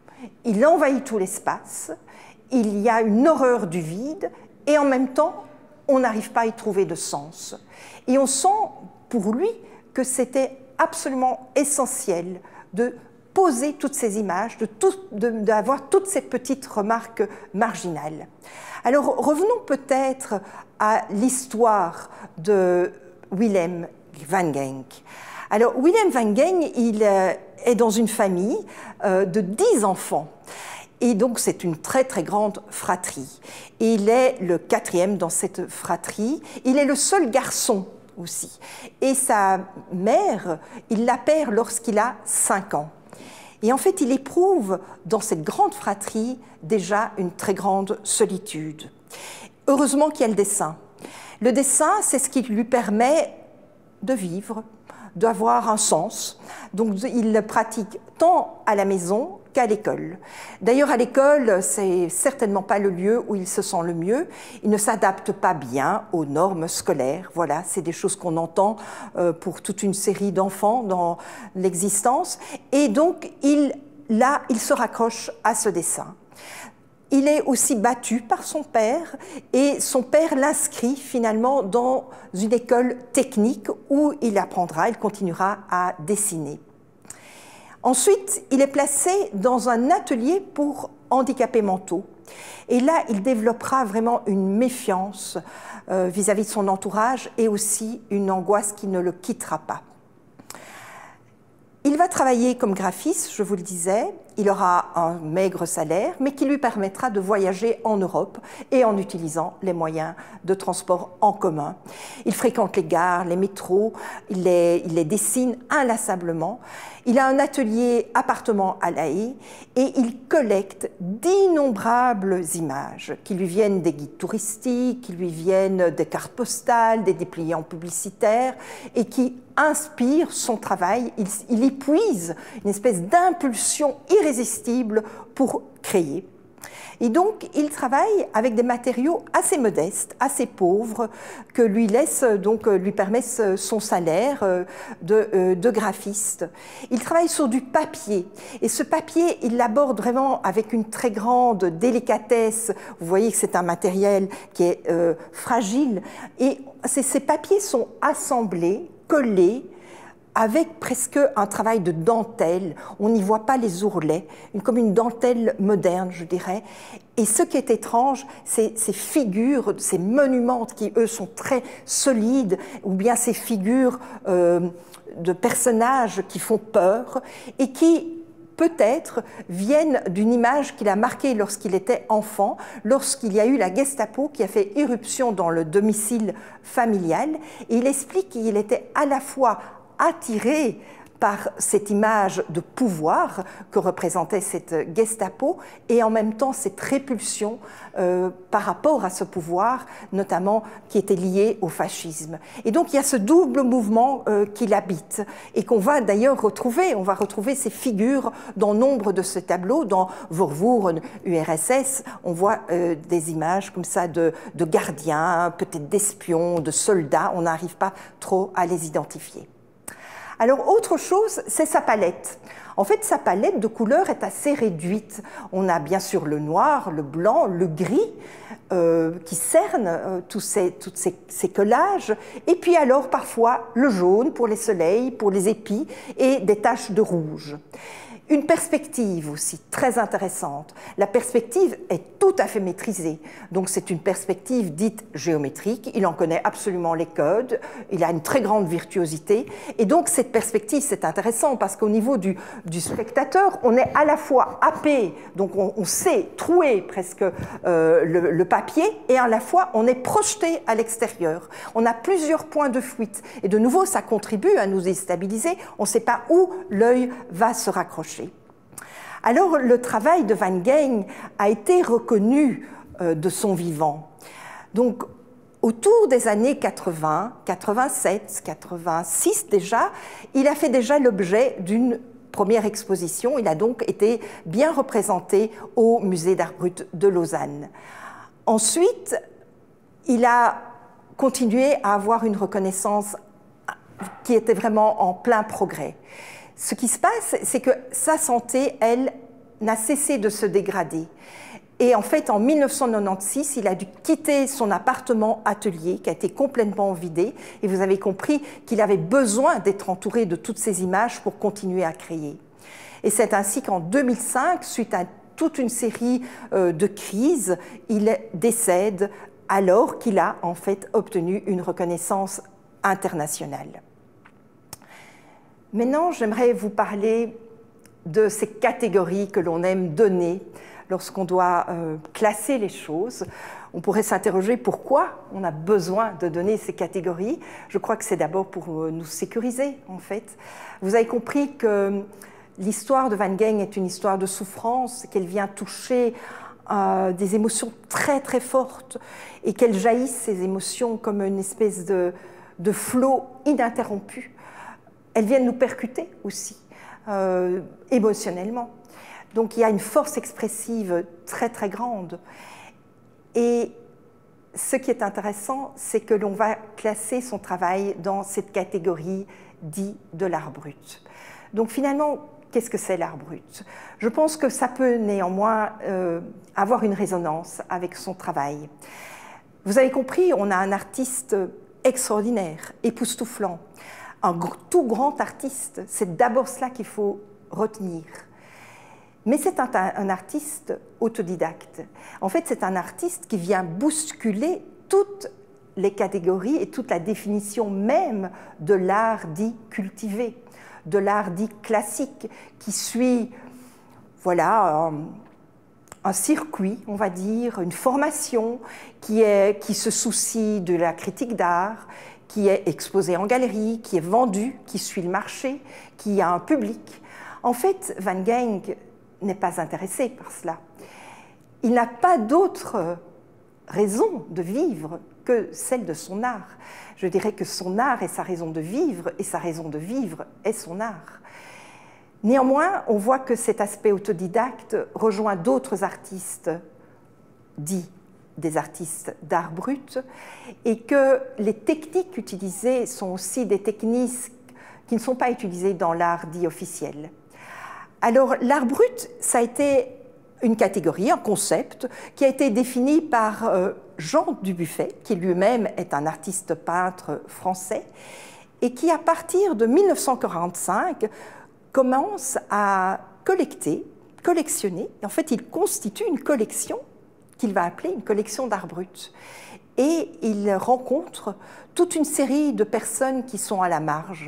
il envahit tout l'espace, il y a une horreur du vide, et en même temps, on n'arrive pas à y trouver de sens. Et on sent pour lui que c'était absolument essentiel de poser toutes ces images, d'avoir tout, toutes ces petites remarques marginales. Alors revenons peut-être à l'histoire de Willem van Genk. Alors Willem van Genk, il est dans une famille de dix enfants. Et donc c'est une très très grande fratrie. Et il est le quatrième dans cette fratrie. Il est le seul garçon aussi. Et sa mère, il la perd lorsqu'il a cinq ans. Et en fait, il éprouve dans cette grande fratrie déjà une très grande solitude. Heureusement qu'il y a le dessin. Le dessin, c'est ce qui lui permet de vivre, d'avoir un sens. Donc il le pratique tant à la maison qu'à l'école. D'ailleurs, à l'école, c'est certainement pas le lieu où il se sent le mieux. Il ne s'adapte pas bien aux normes scolaires. Voilà, c'est des choses qu'on entend pour toute une série d'enfants dans l'existence. Et donc, il, là, il se raccroche à ce dessin. Il est aussi battu par son père et son père l'inscrit finalement dans une école technique où il apprendra, il continuera à dessiner. Ensuite, il est placé dans un atelier pour handicapés mentaux. Et là, il développera vraiment une méfiance euh, vis-à-vis de son entourage et aussi une angoisse qui ne le quittera pas. Il va travailler comme graphiste, je vous le disais. Il aura un maigre salaire, mais qui lui permettra de voyager en Europe et en utilisant les moyens de transport en commun. Il fréquente les gares, les métros, il les, il les dessine inlassablement. Il a un atelier appartement à La Haye et il collecte d'innombrables images qui lui viennent des guides touristiques, qui lui viennent des cartes postales, des dépliants publicitaires et qui inspirent son travail. Il, il épuise une espèce d'impulsion irrésistible pour créer. Et donc, il travaille avec des matériaux assez modestes, assez pauvres, que lui laisse, donc, lui permettent son salaire de, de graphiste. Il travaille sur du papier. Et ce papier, il l'aborde vraiment avec une très grande délicatesse. Vous voyez que c'est un matériel qui est euh, fragile. Et ces, ces papiers sont assemblés, collés, avec presque un travail de dentelle. On n'y voit pas les ourlets, une, comme une dentelle moderne, je dirais. Et ce qui est étrange, c'est ces figures, ces monuments qui, eux, sont très solides, ou bien ces figures euh, de personnages qui font peur et qui, peut-être, viennent d'une image qu'il a marquée lorsqu'il était enfant, lorsqu'il y a eu la Gestapo qui a fait irruption dans le domicile familial. Et il explique qu'il était à la fois attiré par cette image de pouvoir que représentait cette Gestapo et en même temps cette répulsion euh, par rapport à ce pouvoir, notamment qui était lié au fascisme. Et donc il y a ce double mouvement euh, qui l'habite et qu'on va d'ailleurs retrouver. On va retrouver ces figures dans nombre de ces tableaux. Dans Vorvoeren, U R S S, on voit euh, des images comme ça de, de gardiens, peut-être d'espions, de soldats. On n'arrive pas trop à les identifier. Alors, autre chose, c'est sa palette. En fait, sa palette de couleurs est assez réduite. On a bien sûr le noir, le blanc, le gris, euh, qui cernent euh, tous ces, tous ces, ces collages, et puis alors parfois le jaune pour les soleils, pour les épis, et des taches de rouge. Une perspective aussi très intéressante. La perspective est tout à fait maîtrisée. Donc c'est une perspective dite géométrique. Il en connaît absolument les codes. Il a une très grande virtuosité. Et donc cette perspective, c'est intéressant parce qu'au niveau du, du spectateur, on est à la fois happé, donc on, on sait trouer presque euh, le, le papier, et à la fois on est projeté à l'extérieur. On a plusieurs points de fuite. Et de nouveau, ça contribue à nous déstabiliser. On ne sait pas où l'œil va se raccrocher. Alors, le travail de Van Gogh a été reconnu euh, de son vivant. Donc, autour des années quatre-vingt, quatre-vingt-sept, quatre-vingt-six déjà, il a fait déjà l'objet d'une première exposition. Il a donc été bien représenté au Musée d'Art Brut de Lausanne. Ensuite, il a continué à avoir une reconnaissance qui était vraiment en plein progrès. Ce qui se passe, c'est que sa santé, elle, n'a cessé de se dégrader. Et en fait, en mille neuf cent quatre-vingt-seize, il a dû quitter son appartement-atelier qui a été complètement vidé. Et vous avez compris qu'il avait besoin d'être entouré de toutes ces images pour continuer à créer. Et c'est ainsi qu'en deux mille cinq, suite à toute une série de crises, il décède alors qu'il a en fait obtenu une reconnaissance internationale. Maintenant, j'aimerais vous parler de ces catégories que l'on aime donner lorsqu'on doit euh, classer les choses. On pourrait s'interroger pourquoi on a besoin de donner ces catégories. Je crois que c'est d'abord pour nous sécuriser, en fait. Vous avez compris que l'histoire de Van Gogh est une histoire de souffrance, qu'elle vient toucher euh, des émotions très très fortes et qu'elles jaillissent, ces émotions, comme une espèce de, de flot ininterrompu. Elles viennent nous percuter aussi, euh, émotionnellement. Donc il y a une force expressive très très grande. Et ce qui est intéressant, c'est que l'on va classer son travail dans cette catégorie dite de l'art brut. Donc finalement, qu'est-ce que c'est l'art brut? Je pense que ça peut néanmoins euh, avoir une résonance avec son travail. Vous avez compris, on a un artiste extraordinaire, époustouflant. Un tout grand artiste, c'est d'abord cela qu'il faut retenir. Mais c'est un, un artiste autodidacte. En fait, c'est un artiste qui vient bousculer toutes les catégories et toute la définition même de l'art dit cultivé, de l'art dit classique, qui suit, voilà, un, un circuit, on va dire, une formation qui, est, qui se soucie de la critique d'art, qui est exposé en galerie, qui est vendu, qui suit le marché, qui a un public. En fait, Van Gogh n'est pas intéressé par cela. Il n'a pas d'autre raison de vivre que celle de son art. Je dirais que son art est sa raison de vivre, et sa raison de vivre est son art. Néanmoins, on voit que cet aspect autodidacte rejoint d'autres artistes dits des artistes d'art brut, et que les techniques utilisées sont aussi des techniques qui ne sont pas utilisées dans l'art dit officiel. Alors, l'art brut, ça a été une catégorie, un concept, qui a été défini par euh, Jean Dubuffet, qui lui-même est un artiste peintre français, et qui, à partir de mille neuf cent quarante-cinq, commence à collecter, collectionner. En fait, il constitue une collection qu'il va appeler une collection d'art brut. Et il rencontre toute une série de personnes qui sont à la marge,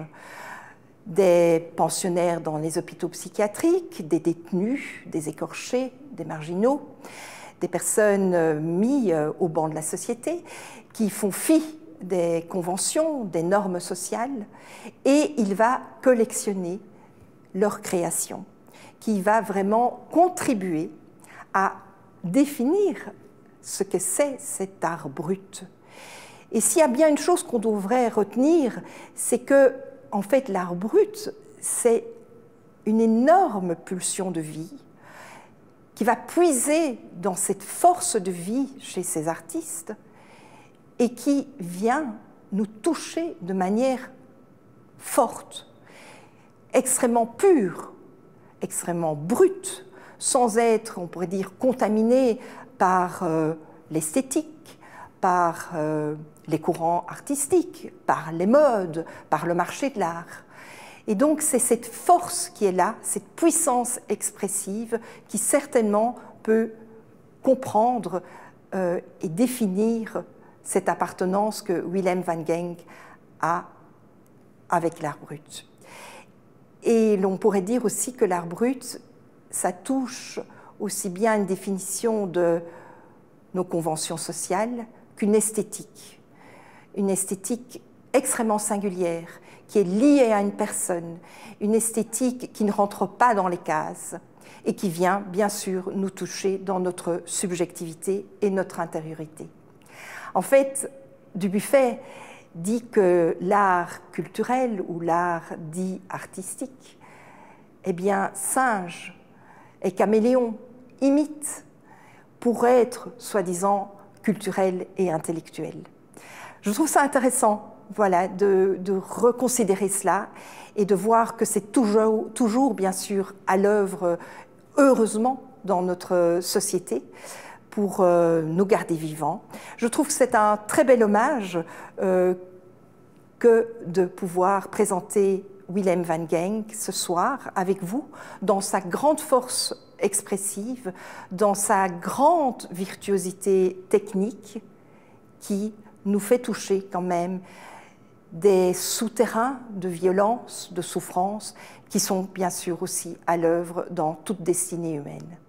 des pensionnaires dans les hôpitaux psychiatriques, des détenus, des écorchés, des marginaux, des personnes mises au banc de la société, qui font fi des conventions, des normes sociales, et il va collectionner leur création, qui va vraiment contribuer à définir ce que c'est cet art brut. Et s'il y a bien une chose qu'on devrait retenir, c'est que, en fait, l'art brut, c'est une énorme pulsion de vie qui va puiser dans cette force de vie chez ces artistes et qui vient nous toucher de manière forte, extrêmement pure, extrêmement brute, sans être, on pourrait dire, contaminé par euh, l'esthétique, par euh, les courants artistiques, par les modes, par le marché de l'art. Et donc c'est cette force qui est là, cette puissance expressive qui certainement peut comprendre euh, et définir cette appartenance que Willem van Genk a avec l'art brut. Et l'on pourrait dire aussi que l'art brut, ça touche aussi bien une définition de nos conventions sociales qu'une esthétique. Une esthétique extrêmement singulière, qui est liée à une personne, une esthétique qui ne rentre pas dans les cases et qui vient, bien sûr, nous toucher dans notre subjectivité et notre intériorité. En fait, Dubuffet dit que l'art culturel ou l'art dit artistique, eh bien, singe et caméléon, imite, pour être, soi-disant, culturel et intellectuel. Je trouve ça intéressant, voilà, de, de reconsidérer cela et de voir que c'est toujours, toujours, bien sûr, à l'œuvre, heureusement, dans notre société, pour euh, nous garder vivants. Je trouve que c'est un très bel hommage euh, que de pouvoir présenter Willem van Genk ce soir avec vous, dans sa grande force expressive, dans sa grande virtuosité technique qui nous fait toucher quand même des souterrains de violence, de souffrance, qui sont bien sûr aussi à l'œuvre dans toute destinée humaine.